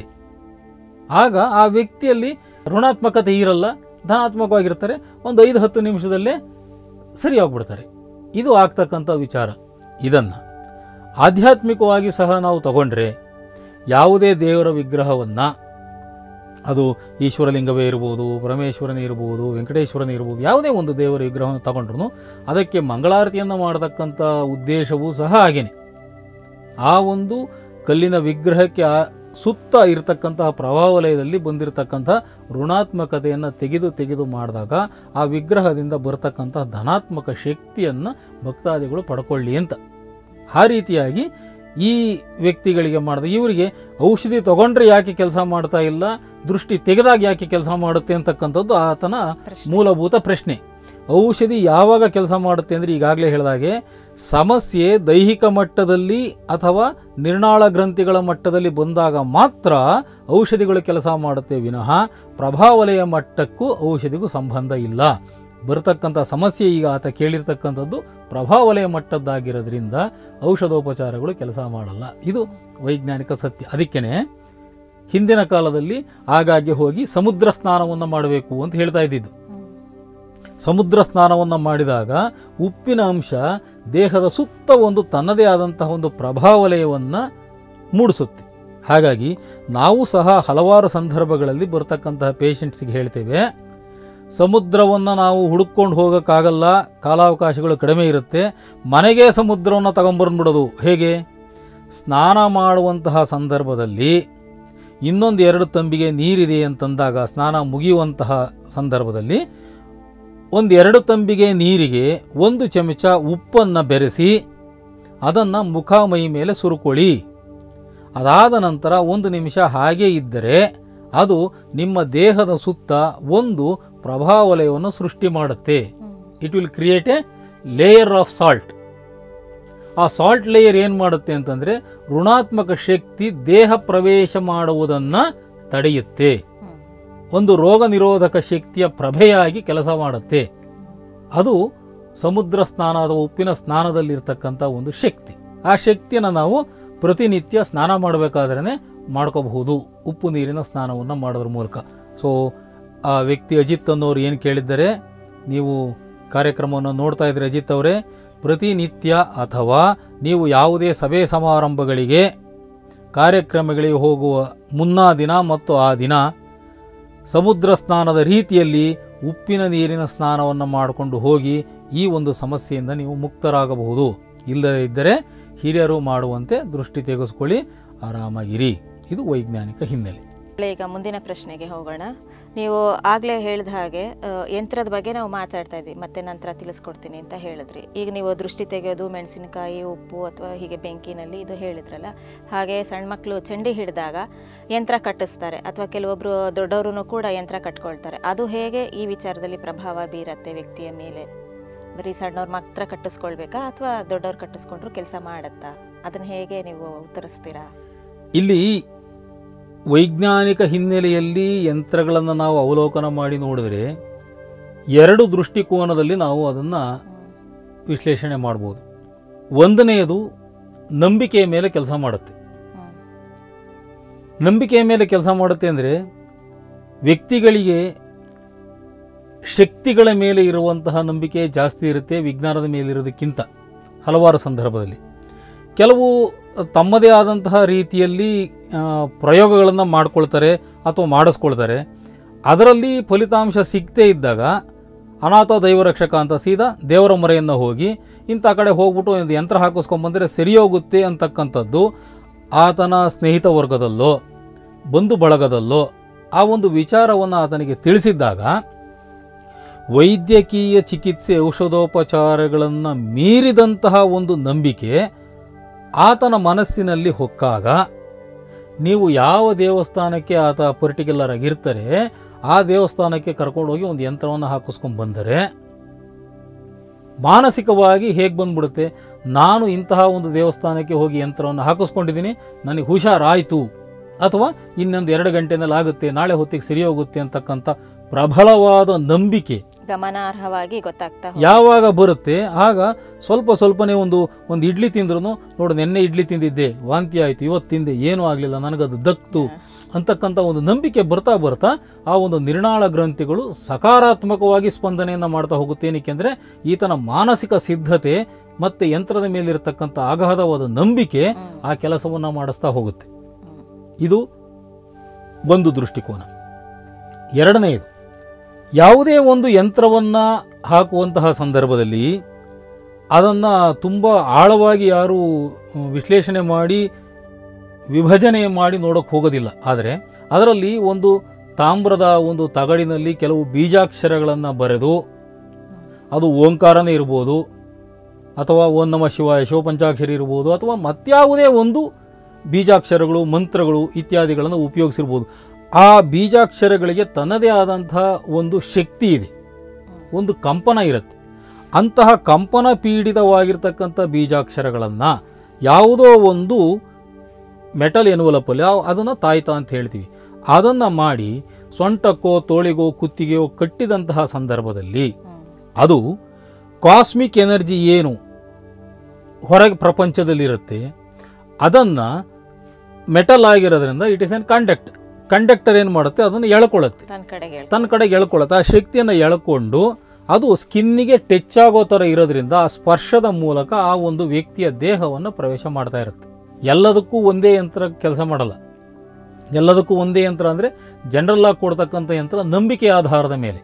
S2: ಆಗ ಆ ವ್ಯಕ್ತಿಯಲ್ಲಿ ಋಣಾತ್ಮಕತೆ ಇರಲ್ಲ, ಧನಾತ್ಮಕವಾಗಿರ್ತಾರೆ. ಒಂದು ಐದು ಹತ್ತು ನಿಮಿಷದಲ್ಲೇ ಸರಿಯಾಗ್ಬಿಡ್ತಾರೆ. ಇದು ಆಗ್ತಕ್ಕಂಥ ವಿಚಾರ. ಇದನ್ನು ಆಧ್ಯಾತ್ಮಿಕವಾಗಿ ಸಹ ನಾವು ತಗೊಂಡ್ರೆ, ಯಾವುದೇ ದೇವರ ವಿಗ್ರಹವನ್ನು, ಅದು ಈಶ್ವರಲಿಂಗವೇ ಇರ್ಬೋದು, ಪರಮೇಶ್ವರನೇ ಇರ್ಬೋದು, ವೆಂಕಟೇಶ್ವರನೇ ಇರ್ಬೋದು, ಯಾವುದೇ ಒಂದು ದೇವರ ವಿಗ್ರಹವನ್ನು ತಗೊಂಡ್ರು ಅದಕ್ಕೆ ಮಂಗಳಾರತಿಯನ್ನು ಮಾಡತಕ್ಕಂಥ ಉದ್ದೇಶವೂ ಸಹ ಹಾಗೇನೆ. ಆ ಒಂದು ಕಲ್ಲಿನ ವಿಗ್ರಹಕ್ಕೆ ಆ ಸುತ್ತ ಇರತಕ್ಕಂತಹ ಪ್ರಭಾವಲಯದಲ್ಲಿ ಬಂದಿರತಕ್ಕಂಥ ಋಣಾತ್ಮಕತೆಯನ್ನು ತೆಗೆದು ತೆಗೆದು ಮಾಡಿದಾಗ ಆ ವಿಗ್ರಹದಿಂದ ಬರ್ತಕ್ಕಂಥ ಧನಾತ್ಮಕ ಶಕ್ತಿಯನ್ನು ಭಕ್ತಾದಿಗಳು ಪಡ್ಕೊಳ್ಳಿ ಅಂತ. ಆ ರೀತಿಯಾಗಿ ಈ ವ್ಯಕ್ತಿಗಳಿಗೆ ಮಾಡಿದ, ಇವರಿಗೆ ಔಷಧಿ ತಗೊಂಡ್ರೆ ಯಾಕೆ ಕೆಲಸ ಮಾಡ್ತಾ ಇಲ್ಲ, ದೃಷ್ಟಿ ತೆಗೆದಾಗ ಯಾಕೆ ಕೆಲಸ ಮಾಡುತ್ತೆ ಅಂತಕ್ಕಂಥದ್ದು ಆತನ ಮೂಲಭೂತ ಪ್ರಶ್ನೆ. ಔಷಧಿ ಯಾವಾಗ ಕೆಲಸ ಮಾಡುತ್ತೆ ಅಂದರೆ, ಈಗಾಗಲೇ ಹೇಳಿದಾಗೆ ಸಮಸ್ಯೆ ದೈಹಿಕ ಮಟ್ಟದಲ್ಲಿ ಅಥವಾ ನಿರ್ನಾಳ ಗ್ರಂಥಿಗಳ ಮಟ್ಟದಲ್ಲಿ ಬಂದಾಗ ಮಾತ್ರ ಔಷಧಿಗಳು ಕೆಲಸ ಮಾಡುತ್ತೆ ವಿನಃ ಪ್ರಭಾವಲಯ ಮಟ್ಟಕ್ಕೂ ಔಷಧಿಗೂ ಸಂಬಂಧ ಇಲ್ಲ. ಬರತಕ್ಕಂಥ ಸಮಸ್ಯೆ ಈಗ ಆತ ಕೇಳಿರ್ತಕ್ಕಂಥದ್ದು ಪ್ರಭಾವಲಯ ಮಟ್ಟದ್ದಾಗಿರೋದ್ರಿಂದ ಔಷಧೋಪಚಾರಗಳು ಕೆಲಸ ಮಾಡಲ್ಲ. ಇದು ವೈಜ್ಞಾನಿಕ ಸತ್ಯ. ಅದಕ್ಕೇನೆ ಹಿಂದಿನ ಕಾಲದಲ್ಲಿ ಆಗಾಗ್ಗೆ ಹೋಗಿ ಸಮುದ್ರ ಸ್ನಾನವನ್ನು ಮಾಡಬೇಕು ಅಂತ ಹೇಳ್ತಾ ಇದ್ದಿದ್ದು. ಸಮುದ್ರ ಸ್ನಾನವನ್ನು ಮಾಡಿದಾಗ ಉಪ್ಪಿನ ಅಂಶ ದೇಹದ ಸುತ್ತ ಒಂದು ತನ್ನದೇ ಆದಂತಹ ಒಂದು ಪ್ರಭಾವಲಯವನ್ನು ಮೂಡಿಸುತ್ತೆ. ಹಾಗಾಗಿ ನಾವು ಸಹ ಹಲವಾರು ಸಂದರ್ಭಗಳಲ್ಲಿ ಬರ್ತಕ್ಕಂತಹ ಪೇಷಂಟ್ಸ್ಗೆ ಹೇಳ್ತೇವೆ, ಸಮುದ್ರವನ್ನು ನಾವು ಹುಡುಕೊಂಡು ಹೋಗೋಕ್ಕಾಗಲ್ಲ, ಕಾಲಾವಕಾಶಗಳು ಕಡಿಮೆ ಇರುತ್ತೆ, ಮನೆಗೆ ಸಮುದ್ರವನ್ನು ತಗೊಂಬರ್ಬಿಡೋದು. ಹೇಗೆ? ಸ್ನಾನ ಮಾಡುವಂತಹ ಸಂದರ್ಭದಲ್ಲಿ ಇನ್ನೊಂದು ಎರಡು ತಂಬಿಗೆ ನೀರಿದೆ ಅಂತಂದಾಗ ಸ್ನಾನ ಮುಗಿಯುವಂತಹ ಸಂದರ್ಭದಲ್ಲಿ ಒಂದು ಎರಡು ತಂಬಿಗೆ ನೀರಿಗೆ ಒಂದು ಚಮಚ ಉಪ್ಪನ್ನು ಬೆರೆಸಿ ಅದನ್ನು ಮುಖ ಮೈ ಮೇಲೆ ಸುರುಕೊಳ್ಳಿ. ಅದಾದ ನಂತರ ಒಂದು ನಿಮಿಷ ಹಾಗೇ ಇದ್ದರೆ ಅದು ನಿಮ್ಮ ದೇಹದ ಸುತ್ತ ಒಂದು ಪ್ರಭಾವಲಯವನ್ನು ಸೃಷ್ಟಿ ಮಾಡುತ್ತೆ. It will create a layer of salt. ಆ ಸಾಲ್ಟ್ ಲೇಯರ್ ಏನು ಮಾಡುತ್ತೆ ಅಂತಂದರೆ ಋಣಾತ್ಮಕ ಶಕ್ತಿ ದೇಹ ಪ್ರವೇಶ ಮಾಡುವುದನ್ನು ತಡೆಯುತ್ತೆ. ಒಂದು ರೋಗ ನಿರೋಧಕ ಶಕ್ತಿಯ ಪ್ರಭೆಯಾಗಿ ಕೆಲಸ ಮಾಡುತ್ತೆ. ಅದು ಸಮುದ್ರ ಸ್ನಾನ ಅಥವಾ ಉಪ್ಪಿನ ಸ್ನಾನದಲ್ಲಿರ್ತಕ್ಕಂಥ ಒಂದು ಶಕ್ತಿ. ಆ ಶಕ್ತಿಯನ್ನು ನಾವು ಪ್ರತಿನಿತ್ಯ ಸ್ನಾನ ಮಾಡಬೇಕಾದ್ರೆ ಮಾಡ್ಕೋಬಹುದು ಉಪ್ಪು ನೀರಿನ ಸ್ನಾನವನ್ನು ಮಾಡೋದ್ರ ಮೂಲಕ. ಸೊ ಆ ವ್ಯಕ್ತಿ ಅಜಿತ್ ಅನ್ನೋರು ಏನು ಕೇಳಿದ್ದಾರೆ, ನೀವು ಕಾರ್ಯಕ್ರಮವನ್ನು ನೋಡ್ತಾ ಇದ್ರೆ ಅಜಿತ್ ಅವರೇ, ಪ್ರತಿನಿತ್ಯ ಅಥವಾ ನೀವು ಯಾವುದೇ ಸಭೆ ಸಮಾರಂಭಗಳಿಗೆ ಕಾರ್ಯಕ್ರಮಗಳಿಗೆ ಹೋಗುವ ಮುನ್ನಾ ದಿನ ಮತ್ತು ಆ ದಿನ ಸಮುದ್ರ ಸ್ನಾನದ ರೀತಿಯಲ್ಲಿ ಉಪ್ಪಿನ ನೀರಿನ ಸ್ನಾನವನ್ನು ಮಾಡಿಕೊಂಡು ಹೋಗಿ ಈ ಒಂದು ಸಮಸ್ಯೆಯಿಂದ ನೀವು ಮುಕ್ತರಾಗಬಹುದು. ಇಲ್ಲದೇ ಇದ್ದರೆ ಹಿರಿಯರು ಮಾಡುವಂತೆ ದೃಷ್ಟಿ ತೆಗೆಸ್ಕೊಳ್ಳಿ, ಆರಾಮಾಗಿರಿ. ಇದು ವೈಜ್ಞಾನಿಕ ಹಿನ್ನೆಲೆ.
S1: ಈಗ ಮುಂದಿನ ಪ್ರಶ್ನೆಗೆ ಹೋಗೋಣ. ನೀವು ಆಗಲೇ ಹೇಳಿದ ಹಾಗೆ ಯಂತ್ರದ ಬಗ್ಗೆ ನಾವು ಮಾತಾಡ್ತಾ ಇದ್ವಿ, ಮತ್ತೆ ನಂತರ ತಿಳಿಸ್ಕೊಡ್ತೀನಿ ಅಂತ ಹೇಳಿದ್ರಿ. ಈಗ ನೀವು ದೃಷ್ಟಿ ತೆಗೆಯೋದು ಮೆಣಸಿನಕಾಯಿ, ಉಪ್ಪು ಅಥವಾ ಹೀಗೆ ಬೆಂಕಿನಲ್ಲಿ ಇದು ಹೇಳಿದ್ರಲ್ಲ, ಹಾಗೆ ಸಣ್ಣ ಮಕ್ಕಳು ಚಂಡಿ ಹಿಡಿದಾಗ ಯಂತ್ರ ಕಟ್ಟಿಸ್ತಾರೆ ಅಥವಾ ಕೆಲವೊಬ್ಬರು ದೊಡ್ಡವರು ಕೂಡ ಯಂತ್ರ ಕಟ್ಕೊಳ್ತಾರೆ. ಅದು ಹೇಗೆ ಈ ವಿಚಾರದಲ್ಲಿ ಪ್ರಭಾವ ಬೀರತ್ತೆ ವ್ಯಕ್ತಿಯ ಮೇಲೆ? ಬರೀ ಸಣ್ಣವ್ರು ಮಾತ್ರ ಕಟ್ಟಿಸ್ಕೊಳ್ಬೇಕಾ ಅಥವಾ ದೊಡ್ಡವ್ರು ಕಟ್ಟಿಸ್ಕೊಂಡ್ರು ಕೆಲಸ ಮಾಡತ್ತಾ? ಅದನ್ನು ಹೇಗೆ ನೀವು ಉತ್ತರಿಸ್ತೀರಾ?
S2: ಇಲ್ಲಿ ವೈಜ್ಞಾನಿಕ ಹಿನ್ನೆಲೆಯಲ್ಲಿ ಯಂತ್ರಗಳನ್ನು ನಾವು ಅವಲೋಕನ ಮಾಡಿ ನೋಡಿದರೆ ಎರಡು ದೃಷ್ಟಿಕೋನದಲ್ಲಿ ನಾವು ಅದನ್ನು ವಿಶ್ಲೇಷಣೆ ಮಾಡ್ಬೋದು. ಒಂದನೆಯದು ನಂಬಿಕೆಯ ಮೇಲೆ ಕೆಲಸ ಮಾಡುತ್ತೆ. ನಂಬಿಕೆಯ ಮೇಲೆ ಕೆಲಸ ಮಾಡುತ್ತೆ ಅಂದರೆ ವ್ಯಕ್ತಿಗಳಿಗೆ ಶಕ್ತಿಗಳ ಮೇಲೆ ಇರುವಂತಹ ನಂಬಿಕೆ ಜಾಸ್ತಿ ಇರುತ್ತೆ ವಿಜ್ಞಾನದ ಮೇಲಿರೋದಕ್ಕಿಂತ ಹಲವಾರು ಸಂದರ್ಭದಲ್ಲಿ. ಕೆಲವು ತಮ್ಮದೇ ಆದಂತಹ ರೀತಿಯಲ್ಲಿ ಪ್ರಯೋಗಗಳನ್ನು ಮಾಡ್ಕೊಳ್ತಾರೆ ಅಥವಾ ಮಾಡಿಸ್ಕೊಳ್ತಾರೆ. ಅದರಲ್ಲಿ ಫಲಿತಾಂಶ ಸಿಗದೇ ಇದ್ದಾಗ ಅನಾಥ ದೈವರಕ್ಷಕ ಅಂತ ಸೀದಾ ದೇವರ ಮೊರೆಯನ್ನು ಹೋಗಿ ಇಂಥ ಕಡೆ ಹೋಗ್ಬಿಟ್ಟು ಒಂದು ಯಂತ್ರ ಹಾಕಿಸ್ಕೊಂಬಂದರೆ ಸರಿ ಹೋಗುತ್ತೆ ಅಂತಕ್ಕಂಥದ್ದು ಆತನ ಸ್ನೇಹಿತ ವರ್ಗದಲ್ಲೋ ಬಂಧು ಬಳಗದಲ್ಲೋ ಆ ಒಂದು ವಿಚಾರವನ್ನು ಆತನಿಗೆ ತಿಳಿಸಿದ್ದಾಗ ವೈದ್ಯಕೀಯ ಚಿಕಿತ್ಸೆ ಔಷಧೋಪಚಾರಗಳನ್ನು ಮೀರಿದಂತಹ ಒಂದು ನಂಬಿಕೆ ಆತನ ಮನಸ್ಸಿನಲ್ಲಿ ಹೊಕ್ಕಾಗ ನೀವು ಯಾವ ದೇವಸ್ಥಾನಕ್ಕೆ ಆತ ಪರ್ಟಿಕ್ಯುಲರ್ ಆಗಿರ್ತಾರೆ ಆ ದೇವಸ್ಥಾನಕ್ಕೆ ಕರ್ಕೊಂಡೋಗಿ ಒಂದು ಯಂತ್ರವನ್ನು ಹಾಕಿಸ್ಕೊಂಡು ಬಂದರೆ ಮಾನಸಿಕವಾಗಿ ಹೇಗೆ ಬಂದ್ಬಿಡುತ್ತೆ, ನಾನು ಇಂತಹ ಒಂದು ದೇವಸ್ಥಾನಕ್ಕೆ ಹೋಗಿ ಯಂತ್ರವನ್ನು ಹಾಕಿಸ್ಕೊಂಡಿದ್ದೀನಿ, ನನಗೆ ಹುಷಾರಾಯಿತು, ಅಥವಾ ಇನ್ನೊಂದು ಎರಡು ಗಂಟೆನಲ್ಲಿ ಆಗುತ್ತೆ, ನಾಳೆ ಹೊತ್ತಿಗೆ ಸರಿ ಹೋಗುತ್ತೆ ಅಂತಕ್ಕಂಥ ಪ್ರಬಲವಾದ ನಂಬಿಕೆ
S1: ಗಮನಾರ್ಹವಾಗಿ ಗೊತ್ತಾಗ್ತಾ
S2: ಯಾವಾಗ ಬರುತ್ತೆ ಆಗ ಸ್ವಲ್ಪ ಸ್ವಲ್ಪನೇ ಒಂದು ಒಂದು ಇಡ್ಲಿ ತಿಂದ್ರು ನೋಡು ನೆನ್ನೆ ಇಡ್ಲಿ ತಿಂದಿದ್ದೆ ವಾಂತಿ ಆಯಿತು, ಇವತ್ತು ತಿಂದೆ ಏನೂ ಆಗಲಿಲ್ಲ, ನನಗದು ದಕ್ತು ಅಂತಕ್ಕಂಥ ಒಂದು ನಂಬಿಕೆ ಬರ್ತಾ ಬರ್ತಾ ಆ ಒಂದು ನಿರ್ನಾಳ ಗ್ರಂಥಿಗಳು ಸಕಾರಾತ್ಮಕವಾಗಿ ಸ್ಪಂದನೆಯನ್ನು ಮಾಡ್ತಾ ಹೋಗುತ್ತೆ. ಏನಕ್ಕೆಂದರೆ ಈತನ ಮಾನಸಿಕ ಸಿದ್ಧತೆ ಮತ್ತು ಯಂತ್ರದ ಮೇಲಿರತಕ್ಕಂಥ ಅಗಾಧವಾದ ನಂಬಿಕೆ ಆ ಕೆಲಸವನ್ನು ಮಾಡಿಸ್ತಾ ಹೋಗುತ್ತೆ. ಇದು ಒಂದು ದೃಷ್ಟಿಕೋನ. ಎರಡನೆಯದು, ಯಾವುದೇ ಒಂದು ಯಂತ್ರವನ್ನು ಹಾಕುವಂತಹ ಸಂದರ್ಭದಲ್ಲಿ ಅದನ್ನು ತುಂಬ ಆಳವಾಗಿ ಯಾರೂ ವಿಶ್ಲೇಷಣೆ ಮಾಡಿ ವಿಭಜನೆ ಮಾಡಿ ನೋಡೋಕ್ಕೆ ಹೋಗೋದಿಲ್ಲ. ಆದರೆ ಅದರಲ್ಲಿ ಒಂದು ತಾಮ್ರದ ಒಂದು ತಗಡಿನಲ್ಲಿ ಕೆಲವು ಬೀಜಾಕ್ಷರಗಳನ್ನು ಬರೆದು, ಅದು ಓಂಕಾರನೇ ಇರ್ಬೋದು ಅಥವಾ ಓಂ ನಮಃ ಶಿವಾಯ ಶಿವಪಂಚಾಕ್ಷರಿ ಇರ್ಬೋದು ಅಥವಾ ಮತ್ಯಾವುದೇ ಒಂದು ಬೀಜಾಕ್ಷರಗಳು ಮಂತ್ರಗಳು ಇತ್ಯಾದಿಗಳನ್ನು ಉಪಯೋಗಿಸಿರ್ಬೋದು. ಆ ಬೀಜಾಕ್ಷರಗಳಿಗೆ ತನ್ನದೇ ಆದಂತಹ ಒಂದು ಶಕ್ತಿ ಇದೆ, ಒಂದು ಕಂಪನ ಇರುತ್ತೆ. ಅಂತಹ ಕಂಪನ ಪೀಡಿತವಾಗಿರ್ತಕ್ಕಂಥ ಬೀಜಾಕ್ಷರಗಳನ್ನು ಯಾವುದೋ ಒಂದು ಮೆಟಲ್ ಎನ್ವಲಪಲ್ಲಿ ಅದನ್ನು ತಾಯ್ತ ಅಂತ ಹೇಳ್ತೀವಿ, ಅದನ್ನು ಮಾಡಿ ಸೊಂಟಕ್ಕೋ ತೋಳಿಗೋ ಕುತ್ತಿಗೆಯೋ ಕಟ್ಟಿದಂತಹ ಸಂದರ್ಭದಲ್ಲಿ ಅದು ಕಾಸ್ಮಿಕ್ ಎನರ್ಜಿ ಏನು ಹೊರಗೆ ಪ್ರಪಂಚದಲ್ಲಿರುತ್ತೆ ಅದನ್ನು ಮೆಟಲ್ ಆಗಿರೋದ್ರಿಂದ it is an conductor. Conductor ಏನು ಮಾಡುತ್ತೆ, ಅದನ್ನು ಎಳ್ಕೊಳ್ಳುತ್ತೆ, ತನ್ನ ಕಡೆಗೆ ಎಳ್ಕೊಳ್ಳುತ್ತೆ. ಆ ಶಕ್ತಿಯನ್ನು ಎಳ್ಕೊಂಡು ಅದು ಸ್ಕಿನ್ನಿಗೆ ಟಚ್ ಆಗೋ ಥರ ಇರೋದ್ರಿಂದ ಆ ಸ್ಪರ್ಶದ ಮೂಲಕ ಆ ಒಂದು ವ್ಯಕ್ತಿಯ ದೇಹವನ್ನು ಪ್ರವೇಶ ಮಾಡ್ತಾ ಇರುತ್ತೆ. ಎಲ್ಲದಕ್ಕೂ ಒಂದೇ ಯಂತ್ರ ಕೆಲಸ ಮಾಡಲ್ಲ. ಎಲ್ಲದಕ್ಕೂ ಒಂದೇ ಯಂತ್ರ ಅಂದರೆ ಜನರಲ್ ಆಗಿ ಕೊಡ್ತಕ್ಕಂಥ ಯಂತ್ರ ನಂಬಿಕೆ ಆಧಾರದ ಮೇಲೆ.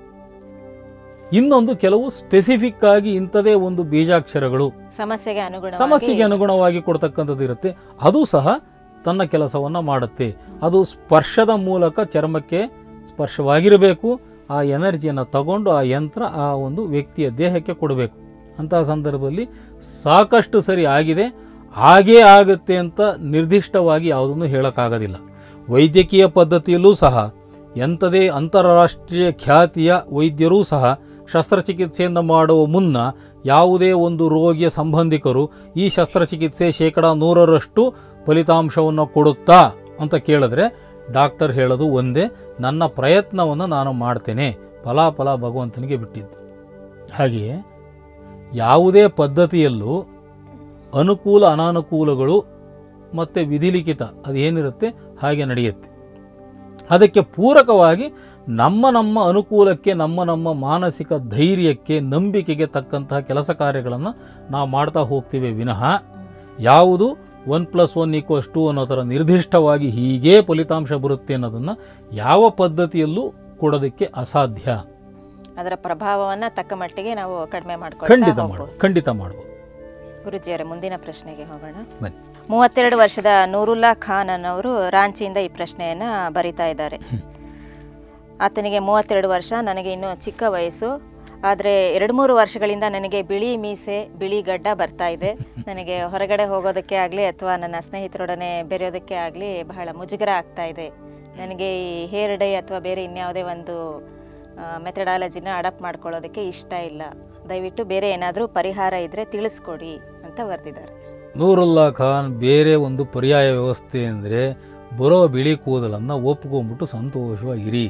S2: ಇನ್ನೊಂದು ಕೆಲವು ಸ್ಪೆಸಿಫಿಕ್ ಆಗಿ ಇಂಥದೇ ಒಂದು ಬೀಜಾಕ್ಷರಗಳು
S1: ಸಮಸ್ಯೆಗೆ ಅನುಗುಣ
S2: ಸಮಸ್ಯೆಗೆ ಅನುಗುಣವಾಗಿ ಕೊಡ್ತಕ್ಕಂಥದ್ದು ಇರುತ್ತೆ. ಅದು ಸಹ ತನ್ನ ಕೆಲಸವನ್ನು ಮಾಡುತ್ತೆ. ಅದು ಸ್ಪರ್ಶದ ಮೂಲಕ ಚರ್ಮಕ್ಕೆ ಸ್ಪರ್ಶವಾಗಿರಬೇಕು. ಆ ಎನರ್ಜಿಯನ್ನು ತಗೊಂಡು ಆ ಯಂತ್ರ ಆ ಒಂದು ವ್ಯಕ್ತಿಯ ದೇಹಕ್ಕೆ ಕೊಡಬೇಕು. ಅಂತಹ ಸಂದರ್ಭದಲ್ಲಿ ಸಾಕಷ್ಟು ಸರಿ ಆಗಿದೆ, ಹಾಗೇ ಆಗುತ್ತೆ ಅಂತ ನಿರ್ದಿಷ್ಟವಾಗಿ ಯಾವುದನ್ನು ಹೇಳೋಕ್ಕಾಗೋದಿಲ್ಲ. ವೈದ್ಯಕೀಯ ಪದ್ಧತಿಯಲ್ಲೂ ಸಹ ಎಂಥದೇ ಅಂತಾರಾಷ್ಟ್ರೀಯ ಖ್ಯಾತಿಯ ವೈದ್ಯರೂ ಸಹ ಶಸ್ತ್ರಚಿಕಿತ್ಸೆಯನ್ನು ಮಾಡುವ ಮುನ್ನ ಯಾವುದೇ ಒಂದು ರೋಗಿಯ ಸಂಬಂಧಿಕರು ಈ ಶಸ್ತ್ರಚಿಕಿತ್ಸೆ ಶೇಕಡ ನೂರರಷ್ಟು ಫಲಿತಾಂಶವನ್ನು ಕೊಡುತ್ತಾ ಅಂತ ಕೇಳಿದ್ರೆ ಡಾಕ್ಟರ್ ಹೇಳೋದು ಒಂದೇ, ನನ್ನ ಪ್ರಯತ್ನವನ್ನು ನಾನು ಮಾಡ್ತೇನೆ, ಫಲಾಫಲ ಭಗವಂತನಿಗೆ ಬಿಟ್ಟಿದ್ದು. ಹಾಗೆಯೇ ಯಾವುದೇ ಪದ್ಧತಿಯಲ್ಲೂ ಅನುಕೂಲ ಅನಾನುಕೂಲಗಳು ಮತ್ತು ವಿಧಿಲಿಖಿತ ಅದೇನಿರುತ್ತೆ ಹಾಗೆ ನಡೆಯುತ್ತೆ. ಅದಕ್ಕೆ ಪೂರಕವಾಗಿ ನಮ್ಮ ನಮ್ಮ ಅನುಕೂಲಕ್ಕೆ, ನಮ್ಮ ನಮ್ಮ ಮಾನಸಿಕ ಧೈರ್ಯಕ್ಕೆ, ನಂಬಿಕೆಗೆ ತಕ್ಕಂತಹ ಕೆಲಸ ಕಾರ್ಯಗಳನ್ನು ನಾವು ಮಾಡ್ತಾ ಹೋಗ್ತೀವಿ ವಿನಃ ಯಾವುದು one plus one equals two ಅನ್ನೋ ಥರ ನಿರ್ದಿಷ್ಟವಾಗಿ ಹೀಗೇ ಫಲಿತಾಂಶ ಬರುತ್ತೆ ಅನ್ನೋದನ್ನು ಯಾವ ಪದ್ಧತಿಯಲ್ಲೂ ಕೊಡೋದಕ್ಕೆ ಅಸಾಧ್ಯ.
S1: ಅದರ ಪ್ರಭಾವವನ್ನು ತಕ್ಕ ಮಟ್ಟಿಗೆ ನಾವು ಕಡಿಮೆ ಮಾಡ್ಕೊಂಡು
S2: ಖಂಡಿತ ಮಾಡ್ಬೋದು ಖಂಡಿತ ಮಾಡ್ಬೋದು
S1: ಗುರುಜಿಯವರೇ, ಮುಂದಿನ ಪ್ರಶ್ನೆಗೆ ಹೋಗೋಣ.
S2: ಬನ್ನಿ.
S1: ಮೂವತ್ತೆರಡು ವರ್ಷದ ನೂರುಲ್ಲಾ ಖಾನ್ ಅನ್ನೋರು ರಾಂಚಿಯಿಂದ ಈ ಪ್ರಶ್ನೆಯನ್ನು ಬರಿತಾ ಇದ್ದಾರೆ. ಆತನಿಗೆ ಮೂವತ್ತೆರಡು ವರ್ಷ, ನನಗೆ ಇನ್ನೂ ಚಿಕ್ಕ ವಯಸ್ಸು. ಆದರೆ ಎರಡು ಮೂರು ವರ್ಷಗಳಿಂದ ನನಗೆ ಬಿಳಿ ಮೀಸೆ, ಬಿಳಿ ಗಡ್ಡ ಬರ್ತಾ ಇದೆ. ನನಗೆ ಹೊರಗಡೆ ಹೋಗೋದಕ್ಕೆ ಆಗಲಿ ಅಥವಾ ನನ್ನ ಸ್ನೇಹಿತರೊಡನೆ ಬೆರೆಯೋದಕ್ಕೆ ಆಗಲಿ ಬಹಳ ಮುಜುಗರ ಆಗ್ತಾ ಇದೆ. ನನಗೆ ಈ ಹೇರ್ ಡೈ ಅಥವಾ ಬೇರೆ ಇನ್ಯಾವುದೇ ಒಂದು ಮೆಥಡಾಲಜಿನ ಅಡಾಪ್ಟ್ ಮಾಡ್ಕೊಳ್ಳೋದಕ್ಕೆ ಇಷ್ಟ ಇಲ್ಲ. ದಯವಿಟ್ಟು ಬೇರೆ ಏನಾದರೂ ಪರಿಹಾರ ಇದ್ದರೆ ತಿಳಿಸ್ಕೊಡಿ ಅಂತ ಬರೆದಿದ್ದಾರೆ.
S2: ನೂರುಲ್ಲಾ ಖಾನ್, ಬೇರೆ ಒಂದು ಪರ್ಯಾಯ ವ್ಯವಸ್ಥೆ ಅಂದರೆ ಬರೋ ಬಿಳಿ ಕೂದಲನ್ನು ಒಪ್ಕೊಂಡ್ಬಿಟ್ಟು ಸಂತೋಷವಾಗಿರಿ.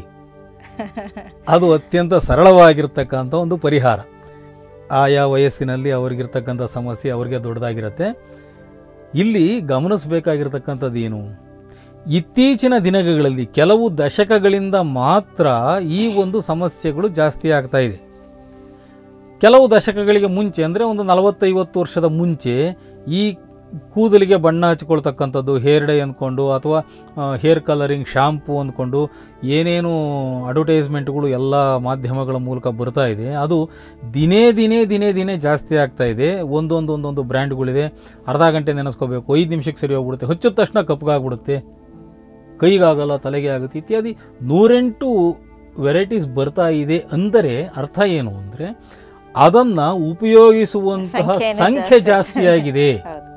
S2: ಅದು ಅತ್ಯಂತ ಸರಳವಾಗಿರ್ತಕ್ಕಂಥ ಒಂದು ಪರಿಹಾರ. ಆಯಾ ವಯಸ್ಸಿನಲ್ಲಿ ಅವ್ರಿಗಿರ್ತಕ್ಕಂಥ ಸಮಸ್ಯೆ ಅವ್ರಿಗೆ ದೊಡ್ಡದಾಗಿರುತ್ತೆ. ಇಲ್ಲಿ ಗಮನಿಸಬೇಕಾಗಿರ್ತಕ್ಕಂಥದ್ದು ಏನು, ಇತ್ತೀಚಿನ ದಿನಗಳಲ್ಲಿ ಕೆಲವು ದಶಕಗಳಿಂದ ಮಾತ್ರ ಈ ಒಂದು ಸಮಸ್ಯೆಗಳು ಜಾಸ್ತಿ ಆಗ್ತಾ ಇದೆ. ಕೆಲವು ದಶಕಗಳಿಗೆ ಮುಂಚೆ ಅಂದರೆ ಒಂದು ನಲವತ್ತೈವತ್ತು ವರ್ಷದ ಮುಂಚೆ ಈ ಕೂದಲಿಗೆ ಬಣ್ಣ ಹಚ್ಕೊಳ್ತಕ್ಕಂಥದ್ದು, ಹೇರ್ ಡೈ ಅಂದ್ಕೊಂಡು ಅಥವಾ ಹೇರ್ ಕಲರಿಂಗ್ ಶಾಂಪೂ ಅಂದ್ಕೊಂಡು ಏನೇನು ಅಡ್ವರ್ಟೈಸ್ಮೆಂಟ್ಗಳು ಎಲ್ಲ ಮಾಧ್ಯಮಗಳ ಮೂಲಕ ಬರ್ತಾ ಇದೆ, ಅದು ದಿನೇ ದಿನೇ ದಿನೇ ದಿನೇ ಜಾಸ್ತಿ ಆಗ್ತಾ ಇದೆ. ಒಂದೊಂದು ಒಂದೊಂದು ಬ್ರ್ಯಾಂಡ್ಗಳಿದೆ. ಅರ್ಧ ಗಂಟೆ ನೆನೆಸ್ಕೋಬೇಕು, ಐದು ನಿಮಿಷಕ್ಕೆ ಸರಿ ಹೋಗ್ಬಿಡುತ್ತೆ, ಹಚ್ಚಿದ ತಕ್ಷಣ ಕಪ್ಪಗಾಗ್ಬಿಡುತ್ತೆ, ಕೈಗಾಗಲ್ಲ, ತಲೆಗೆ ಆಗುತ್ತೆ, ಇತ್ಯಾದಿ ನೂರೆಂಟು ವೆರೈಟೀಸ್ ಬರ್ತಾ ಇದೆ. ಅಂದರೆ ಅರ್ಥ ಏನು ಅಂದರೆ ಅದನ್ನು ಉಪಯೋಗಿಸುವಂತಹ ಸಂಖ್ಯೆ ಜಾಸ್ತಿಯಾಗಿದೆ.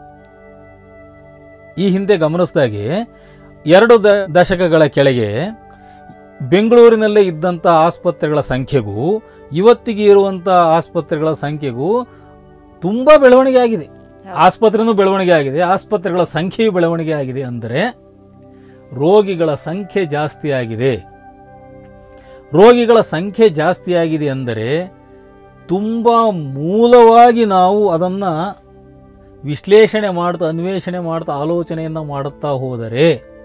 S2: ಈ ಹಿಂದೆ ಗಮನಿಸಿದಾಗೆ ಎರಡು ದ ದಶಕಗಳ ಕೆಳಗೆ ಬೆಂಗಳೂರಿನಲ್ಲೇ ಇದ್ದಂಥ ಆಸ್ಪತ್ರೆಗಳ ಸಂಖ್ಯೆಗೂ ಇವತ್ತಿಗೆ ಇರುವಂಥ ಆಸ್ಪತ್ರೆಗಳ ಸಂಖ್ಯೆಗೂ ತುಂಬ ಬೆಳವಣಿಗೆ ಆಗಿದೆ. ಆಸ್ಪತ್ರೆನೂ ಬೆಳವಣಿಗೆ ಆಗಿದೆ, ಆಸ್ಪತ್ರೆಗಳ ಸಂಖ್ಯೆಯೂ ಬೆಳವಣಿಗೆ ಆಗಿದೆ. ಅಂದರೆ ರೋಗಿಗಳ ಸಂಖ್ಯೆ ಜಾಸ್ತಿ ಆಗಿದೆ. ರೋಗಿಗಳ ಸಂಖ್ಯೆ ಜಾಸ್ತಿ ಆಗಿದೆ ಅಂದರೆ ತುಂಬ ಮೂಲವಾಗಿ ನಾವು ಅದನ್ನು ವಿಶ್ಲೇಷಣೆ ಮಾಡ್ತಾ, ಅನ್ವೇಷಣೆ ಮಾಡ್ತಾ, ಆಲೋಚನೆಯನ್ನು ಮಾಡುತ್ತಾ ಹೋದರೆ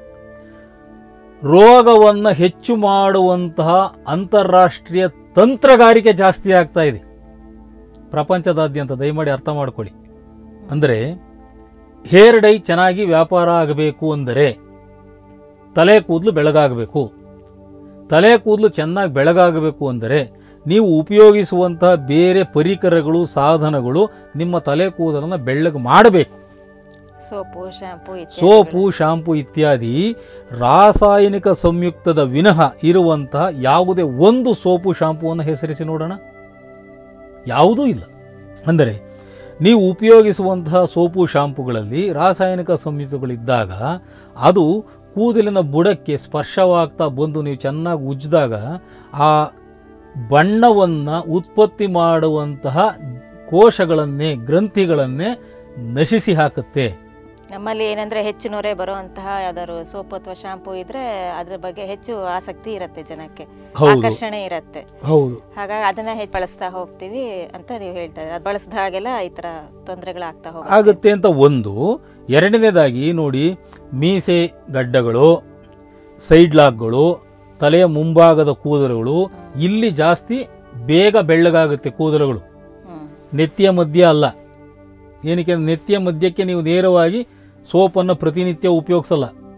S2: ರೋಗವನ್ನು ಹೆಚ್ಚು ಮಾಡುವಂತಹ ಅಂತಾರಾಷ್ಟ್ರೀಯ ತಂತ್ರಗಾರಿಕೆ ಜಾಸ್ತಿ ಆಗ್ತಾ ಇದೆ ಪ್ರಪಂಚದಾದ್ಯಂತ. ದಯಮಾಡಿ ಅರ್ಥ ಮಾಡ್ಕೊಳ್ಳಿ. ಅಂದರೆ ಹೇರ್ ಡೈ ಚೆನ್ನಾಗಿ ವ್ಯಾಪಾರ ಆಗಬೇಕು ಅಂದರೆ ತಲೆ ಕೂದಲು ಬೆಳಗಾಗಬೇಕು. ತಲೆ ಕೂದಲು ಚೆನ್ನಾಗಿ ಬೆಳಗಾಗಬೇಕು ಅಂದರೆ ನೀವು ಉಪಯೋಗಿಸುವಂತಹ ಬೇರೆ ಪರಿಕರಗಳು, ಸಾಧನಗಳು ನಿಮ್ಮ ತಲೆ ಕೂದಲನ್ನು ಬೆಳ್ಳಗೆ ಮಾಡಬೇಕು.
S1: ಸೋಪು, ಶಾಂಪೂ
S2: ಸೋಪು ಶಾಂಪೂ ಇತ್ಯಾದಿ ರಾಸಾಯನಿಕ ಸಂಯುಕ್ತದ ವಿನಃ ಇರುವಂತಹ ಯಾವುದೇ ಒಂದು ಸೋಪು ಶಾಂಪೂವನ್ನು ಹೆಸರಿಸಿ ನೋಡೋಣ. ಯಾವುದೂ ಇಲ್ಲ. ಅಂದರೆ ನೀವು ಉಪಯೋಗಿಸುವಂತಹ ಸೋಪು ಶಾಂಪುಗಳಲ್ಲಿ ರಾಸಾಯನಿಕ ಸಂಯುಕ್ತಗಳಿದ್ದಾಗ ಅದು ಕೂದಲಿನ ಬುಡಕ್ಕೆ ಸ್ಪರ್ಶವಾಗ್ತಾ ಬಂದು ನೀವು ಚೆನ್ನಾಗಿ ಉಜ್ಜಿದಾಗ ಆ ಬಣ್ಣವನ್ನು ಉತ್ಪತ್ತಿ ಮಾಡುವಂತಹ ಕೋಶಗಳನ್ನೇ, ಗ್ರಂಥಿಗಳನ್ನೇ ನಶಿಸಿ ಹಾಕುತ್ತೆ.
S1: ನಮ್ಮಲ್ಲಿ ಏನಂದ್ರೆ ಹೆಚ್ಚು ನೊರೆ ಬರುವಂತಹ ಯಾವ್ದಾದ್ರು ಸೋಪ್ ಅಥವಾ ಶಾಂಪೂ ಇದ್ರೆ ಅದ್ರ ಬಗ್ಗೆ ಹೆಚ್ಚು ಆಸಕ್ತಿ ಇರುತ್ತೆ ಜನಕ್ಕೆ, ಆಕರ್ಷಣೆ ಇರುತ್ತೆ.
S2: ಹೌದು,
S1: ಹಾಗಾಗಿ ಅದನ್ನ ಹೆಚ್ಚು ಬಳಸ್ತಾ ಹೋಗ್ತೀವಿ ಅಂತ ನೀವು ಹೇಳ್ತಾ ಇದ್ದೀರಾ. ಅದು ಬಳಸಿದ ಹಾಗೆಲ್ಲ ಈ ತರ ತೊಂದರೆಗಳಾಗ್ತಾ ಹೋಗುತ್ತೆ
S2: ಆಗುತ್ತೆ ಅಂತ ಒಂದು. ಎರಡನೇದಾಗಿ ನೋಡಿ, ಮೀಸೆ ಗಡ್ಡಗಳು, ಸೈಡ್ ಲಾಕ್ಗಳು, ತಲೆಯ ಮುಂಭಾಗದ ಕೂದಲುಗಳು ಇಲ್ಲಿ ಜಾಸ್ತಿ ಬೇಗ ಬೆಳ್ಳಗಾಗುತ್ತೆ ಕೂದಲುಗಳು. ನೆತ್ತಿಯ ಮಧ್ಯ ಅಲ್ಲ. ಏನಕ್ಕೆ? ನೆತ್ತಿಯ ಮಧ್ಯಕ್ಕೆ ನೀವು ನೇರವಾಗಿ ಸೋಪನ್ನು ಪ್ರತಿನಿತ್ಯ ಉಪಯೋಗಿಸಲ್ಲ.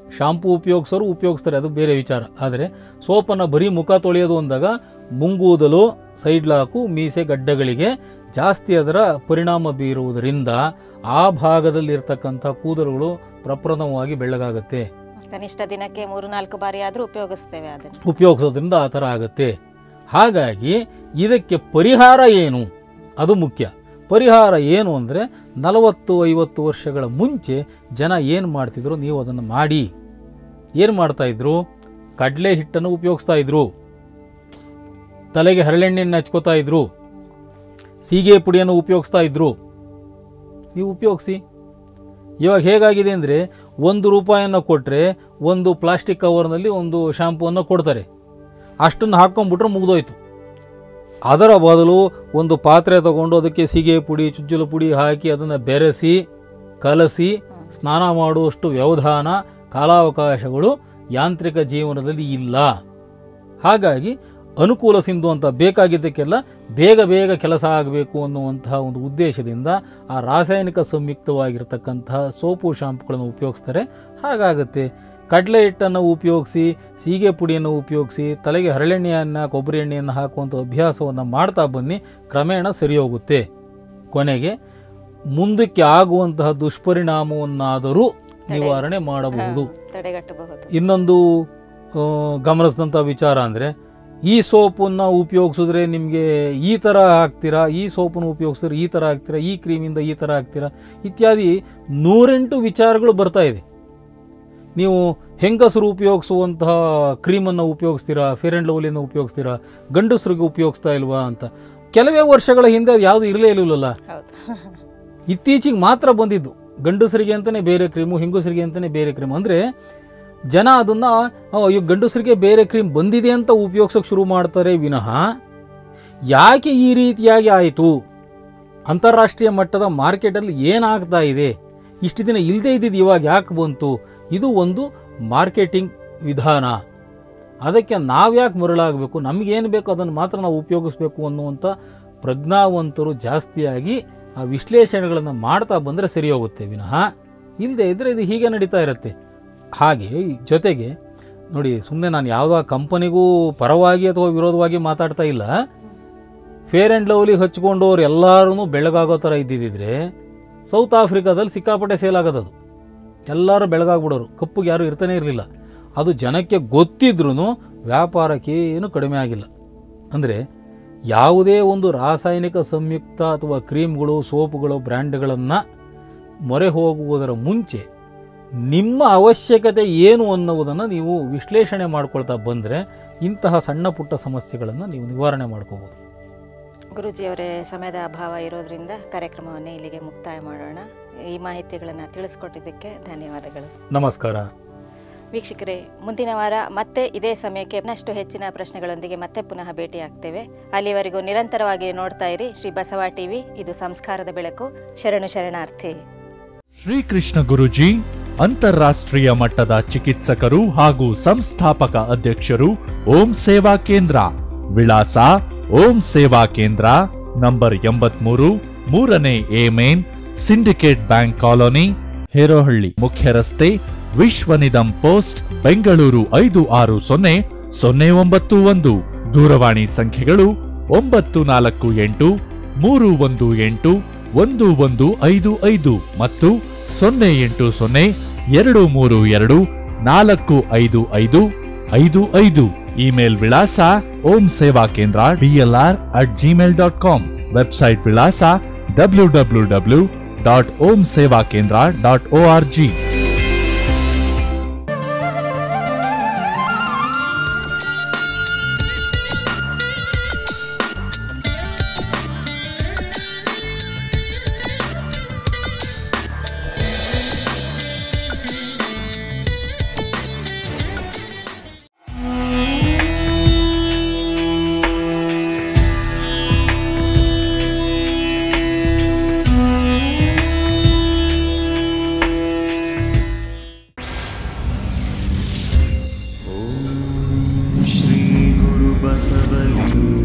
S2: ಶಾಂಪೂ ಉಪಯೋಗಿಸೋರು ಉಪಯೋಗಿಸ್ತಾರೆ, ಅದು ಬೇರೆ ವಿಚಾರ. ಆದರೆ ಸೋಪನ್ನು ಬರೀ ಮುಖ ತೊಳೆಯೋದು ಅಂದಾಗ ಮುಂಗೂದಲು, ಸೈಡ್ ಲಾಕು, ಮೀಸೆ ಗಡ್ಡಗಳಿಗೆ ಜಾಸ್ತಿ ಅದರ ಪರಿಣಾಮ ಬೀರುವುದರಿಂದ ಆ ಭಾಗದಲ್ಲಿರ್ತಕ್ಕಂಥ ಕೂದಲುಗಳು ಪ್ರಪ್ರಥಮವಾಗಿ ಬೆಳ್ಳಗಾಗುತ್ತೆ.
S1: ಕನಿಷ್ಠ ದಿನಕ್ಕೆ ಮೂರು ನಾಲ್ಕು ಬಾರಿ ಆದರೂ ಉಪಯೋಗಿಸ್ತೇವೆ, ಅದನ್ನು
S2: ಉಪಯೋಗಿಸೋದ್ರಿಂದ ಆ ಥರ ಆಗುತ್ತೆ. ಹಾಗಾಗಿ ಇದಕ್ಕೆ ಪರಿಹಾರ ಏನು ಅದು ಮುಖ್ಯ. ಪರಿಹಾರ ಏನು ಅಂದರೆ ನಲವತ್ತು ಐವತ್ತು ವರ್ಷಗಳ ಮುಂಚೆ ಜನ ಏನು ಮಾಡ್ತಿದ್ರು, ನೀವು ಅದನ್ನು ಮಾಡಿ. ಏನು ಮಾಡ್ತಾಯಿದ್ರು? ಕಡಲೆ ಹಿಟ್ಟನ್ನು ಉಪಯೋಗಿಸ್ತಾ ಇದ್ರು, ತಲೆಗೆ ಹರಳೆಣ್ಣೆಯನ್ನು ಹಚ್ಕೋತಾ ಇದ್ರು, ಸೀಗೆ ಪುಡಿಯನ್ನು ಉಪಯೋಗಿಸ್ತಾ ಇದ್ರು. ನೀವು ಉಪಯೋಗಿಸಿ. ಇವಾಗ ಹೇಗಾಗಿದೆ ಅಂದರೆ ಒಂದು ರೂಪಾಯಿಯನ್ನು ಕೊಟ್ಟರೆ ಒಂದು ಪ್ಲಾಸ್ಟಿಕ್ ಕವರ್ನಲ್ಲಿ ಒಂದು ಶಾಂಪೂವನ್ನು ಕೊಡ್ತಾರೆ, ಅಷ್ಟನ್ನು ಹಾಕ್ಕೊಂಡ್ಬಿಟ್ರೆ ಮುಗಿದೋಯ್ತು. ಅದರ ಬದಲು ಒಂದು ಪಾತ್ರೆ ತಗೊಂಡು ಅದಕ್ಕೆ ಸೀಗೆ ಪುಡಿ, ಚುಜ್ಜಲ ಪುಡಿ ಹಾಕಿ ಅದನ್ನು ಬೆರೆಸಿ ಕಲಸಿ ಸ್ನಾನ ಮಾಡುವಷ್ಟು ವ್ಯವಧಾನ, ಕಾಲಾವಕಾಶಗಳು ಯಾಂತ್ರಿಕ ಜೀವನದಲ್ಲಿ ಇಲ್ಲ. ಹಾಗಾಗಿ ಅನುಕೂಲ ಸಿಂಧು ಅಂತ ಬೇಕಾಗಿದ್ದಕ್ಕೆಲ್ಲ ಬೇಗ ಬೇಗ ಕೆಲಸ ಆಗಬೇಕು ಅನ್ನುವಂತಹ ಒಂದು ಉದ್ದೇಶದಿಂದ ಆ ರಾಸಾಯನಿಕ ಸಂಯುಕ್ತವಾಗಿರ್ತಕ್ಕಂತಹ ಸೋಪು ಶಾಂಪುಗಳನ್ನು ಉಪಯೋಗಿಸ್ತಾರೆ. ಹಾಗಾಗುತ್ತೆ. ಕಡಲೆ ಹಿಟ್ಟನ್ನು ಉಪಯೋಗಿಸಿ, ಸೀಗೆ ಪುಡಿಯನ್ನು ಉಪಯೋಗಿಸಿ, ತಲೆಗೆ ಹರಳೆಣ್ಣೆಯನ್ನು, ಕೊಬ್ಬರಿ ಎಣ್ಣೆಯನ್ನು ಹಾಕುವಂಥ ಅಭ್ಯಾಸವನ್ನು ಮಾಡ್ತಾ ಬನ್ನಿ, ಕ್ರಮೇಣ ಸರಿ ಹೋಗುತ್ತೆ. ಕೊನೆಗೆ ಮುಂದಕ್ಕೆ ಆಗುವಂತಹ ದುಷ್ಪರಿಣಾಮವನ್ನಾದರೂ ನಿವಾರಣೆ ಮಾಡಬಹುದು,
S1: ತಡೆಗಟ್ಟಬಹುದು.
S2: ಇನ್ನೊಂದು ಗಮನಿಸಿದಂಥ ವಿಚಾರ ಅಂದರೆ, ಈ ಸೋಪನ್ನು ಉಪಯೋಗಿಸಿದ್ರೆ ನಿಮಗೆ ಈ ಥರ ಆಗ್ತೀರಾ, ಈ ಸೋಪನ್ನು ಉಪಯೋಗಿಸಿದ್ರೆ ಈ ಥರ ಆಗ್ತೀರಾ, ಈ ಕ್ರೀಮಿಂದ ಈ ಥರ ಆಗ್ತೀರಾ ಇತ್ಯಾದಿ ನೂರೆಂಟು ವಿಚಾರಗಳು ಬರ್ತಾ ಇದೆ. ನೀವು ಹೆಂಗಸರು ಉಪಯೋಗಿಸುವಂತಹ ಕ್ರೀಮನ್ನು ಉಪಯೋಗಿಸ್ತೀರಾ, ಫೇರ್ ಆ್ಯಂಡ್ ಲವ್ಲಿಯನ್ನು ಉಪಯೋಗಿಸ್ತೀರಾ, ಗಂಡಸರಿಗೆ ಉಪಯೋಗಿಸ್ತಾ ಇಲ್ವಾ ಅಂತ ಕೆಲವೇ ವರ್ಷಗಳ ಹಿಂದೆ ಅದು ಯಾವುದು ಇರಲೇ ಇಲ್ಲವಲ್ಲ. ಇತ್ತೀಚೆಗೆ ಮಾತ್ರ ಬಂದಿದ್ದು. ಗಂಡಸರಿಗೆ ಅಂತಲೇ ಬೇರೆ ಕ್ರೀಮು, ಹೆಂಗಸರಿಗೆ ಅಂತಲೇ ಬೇರೆ ಕ್ರೀಮ್. ಅಂದರೆ ಜನ ಅದನ್ನು ಈಗ ಗಂಡಸರಿಗೆ ಬೇರೆ ಕ್ರೀಮ್ ಬಂದಿದೆ ಅಂತ ಉಪಯೋಗಿಸೋಕೆ ಶುರು ಮಾಡ್ತಾರೆ ವಿನಃ ಯಾಕೆ ಈ ರೀತಿಯಾಗಿ ಆಯಿತು, ಅಂತಾರಾಷ್ಟ್ರೀಯ ಮಟ್ಟದ ಮಾರ್ಕೆಟಲ್ಲಿ ಏನಾಗ್ತಾ ಇದೆ, ಇಷ್ಟು ದಿನ ಇಲ್ಲದೇ ಇದ್ದಿದ್ದು ಇವಾಗ ಯಾಕೆ ಬಂತು, ಇದು ಒಂದು ಮಾರ್ಕೆಟಿಂಗ್ ವಿಧಾನ. ಅದಕ್ಕೆ ನಾವು ಯಾಕೆ ಮರಳಾಗಬೇಕು, ನಮಗೇನು ಬೇಕು ಅದನ್ನು ಮಾತ್ರ ನಾವು ಉಪಯೋಗಿಸ್ಬೇಕು ಅನ್ನುವಂಥ ಪ್ರಜ್ಞಾವಂತರು ಜಾಸ್ತಿಯಾಗಿ ಆ ವಿಶ್ಲೇಷಣೆಗಳನ್ನು ಮಾಡ್ತಾ ಬಂದರೆ ಸರಿ ಹೋಗುತ್ತೆ ವಿನಃ ಇಲ್ಲದೆ ಇದ್ದರೆ ಇದು ಹೀಗೆ ನಡೀತಾ ಇರುತ್ತೆ. ಹಾಗೆ ಜೊತೆಗೆ ನೋಡಿ, ಸುಮ್ಮನೆ ನಾನು ಯಾವುದೋ ಕಂಪನಿಗೂ ಪರವಾಗಿ ಅಥವಾ ವಿರೋಧವಾಗಿ ಮಾತಾಡ್ತಾ ಇಲ್ಲ. ಫೇರ್ ಆ್ಯಂಡ್ ಲವ್ಲಿ ಹಚ್ಕೊಂಡವ್ರು ಎಲ್ಲರೂ ಬೆಳಗಾಗೋ ಥರ ಇದ್ದಿದ್ದರೆ ಸೌತ್ ಆಫ್ರಿಕಾದಲ್ಲಿ ಸಿಕ್ಕಾಪಟ್ಟೆ ಸೇಲ್ ಆಗೋದದು. ಎಲ್ಲರೂ ಬೆಳಗಾಗ್ಬಿಡೋರು, ಕಪ್ಪುಗೆ ಯಾರೂ ಇರ್ತಾನೆ ಇರಲಿಲ್ಲ. ಅದು ಜನಕ್ಕೆ ಗೊತ್ತಿದ್ರೂ ವ್ಯಾಪಾರಕ್ಕೆ ಏನು ಕಡಿಮೆ ಆಗಿಲ್ಲ. ಅಂದರೆ ಯಾವುದೇ ಒಂದು ರಾಸಾಯನಿಕ ಸಂಯುಕ್ತ ಅಥವಾ ಕ್ರೀಮ್ಗಳು, ಸೋಪುಗಳು, ಬ್ರ್ಯಾಂಡ್ಗಳನ್ನು ಮೊರೆ ಹೋಗುವುದರ ಮುಂಚೆ ನಿಮ್ಮ ಅವಶ್ಯಕತೆ ಏನು ಅನ್ನುವುದನ್ನು ನೀವು ವಿಶ್ಲೇಷಣೆ ಮಾಡ್ಕೊಳ್ತಾ ಬಂದರೆ ಇಂತಹ ಸಣ್ಣ ಪುಟ್ಟ ಸಮಸ್ಯೆಗಳನ್ನು ನೀವು ನಿವಾರಣೆ ಮಾಡ್ಕೋಬೋದು.
S1: ಗುರೂಜಿಯವರೇ, ಸಮಯದ ಅಭಾವ ಇರೋದ್ರಿಂದ ಕಾರ್ಯಕ್ರಮವನ್ನೇ ಇಲ್ಲಿಗೆ ಮುಕ್ತಾಯ ಮಾಡೋಣ. ಈ ಮಾಹಿತಿಗಳನ್ನು ತಿಳಿಸ್ಕೊಟ್ಟಿದ್ದಕ್ಕೆ ಧನ್ಯವಾದಗಳು.
S2: ನಮಸ್ಕಾರ.
S1: ವೀಕ್ಷಕರೇ, ಮುಂದಿನ ವಾರ ಮತ್ತೆ ಇದೇ ಸಮಯಕ್ಕೆ ಇನ್ನಷ್ಟು ಹೆಚ್ಚಿನ ಪ್ರಶ್ನೆಗಳೊಂದಿಗೆ ಮತ್ತೆ ಪುನಃ ಭೇಟಿಯಾಗ್ತೇವೆ. ಅಲ್ಲಿವರೆಗೂ ನಿರಂತರವಾಗಿ ನೋಡ್ತಾ ಇರಿ ಶ್ರೀ ಬಸವ ಟಿವಿ. ಇದು ಸಂಸ್ಕಾರದ ಬೆಳಕು. ಶರಣು ಶರಣಾರ್ಥಿ.
S3: ಶ್ರೀಕೃಷ್ಣ ಗುರೂಜಿ ಅಂತಾರಾಷ್ಟ್ರೀಯ ಮಟ್ಟದ ಚಿಕಿತ್ಸಕರು ಹಾಗೂ ಸಂಸ್ಥಾಪಕ ಅಧ್ಯಕ್ಷರು, ಓಂ ಸೇವಾ ಕೇಂದ್ರ. ವಿಳಾಸ ಓಂ ಸೇವಾ ಕೇಂದ್ರ, ನಂಬರ್ ಎಂಬತ್ಮೂರು, ಮೂರನೇ A main, Syndicate Bank colony, Herohalli. ಮುಖ್ಯ ರಸ್ತೆ, ವಿಶ್ವನಿಧಂ ಪೋಸ್ಟ್, ಬೆಂಗಳೂರು ಐದು ಆರು ಸೊನ್ನೆ ಸೊನ್ನೆ ಒಂಬತ್ತು ಒಂದು. ದೂರವಾಣಿ ಸಂಖ್ಯೆಗಳು ಒಂಬತ್ತು ನಾಲ್ಕು ಎಂಟು ಮೂರು ಒಂದು ಎಂಟು ಒಂದು ಒಂದು ಐದು ಐದು ಮತ್ತು ಸೊನ್ನೆ ಎಂಟು ಸೊನ್ನೆ ಎರಡು ಮೂರು ಎರಡು ನಾಲ್ಕು ಐದು ಐದು ಐದು ಐದು. ಇಮೇಲ್ ವಿಳಾಸ Om Seva Kendra D L R at Gmail dot com. Website ವಿಳಾಸ W W W dot Om Seva Kendra dot O R G.
S4: Shri Guru बसवलिंगाय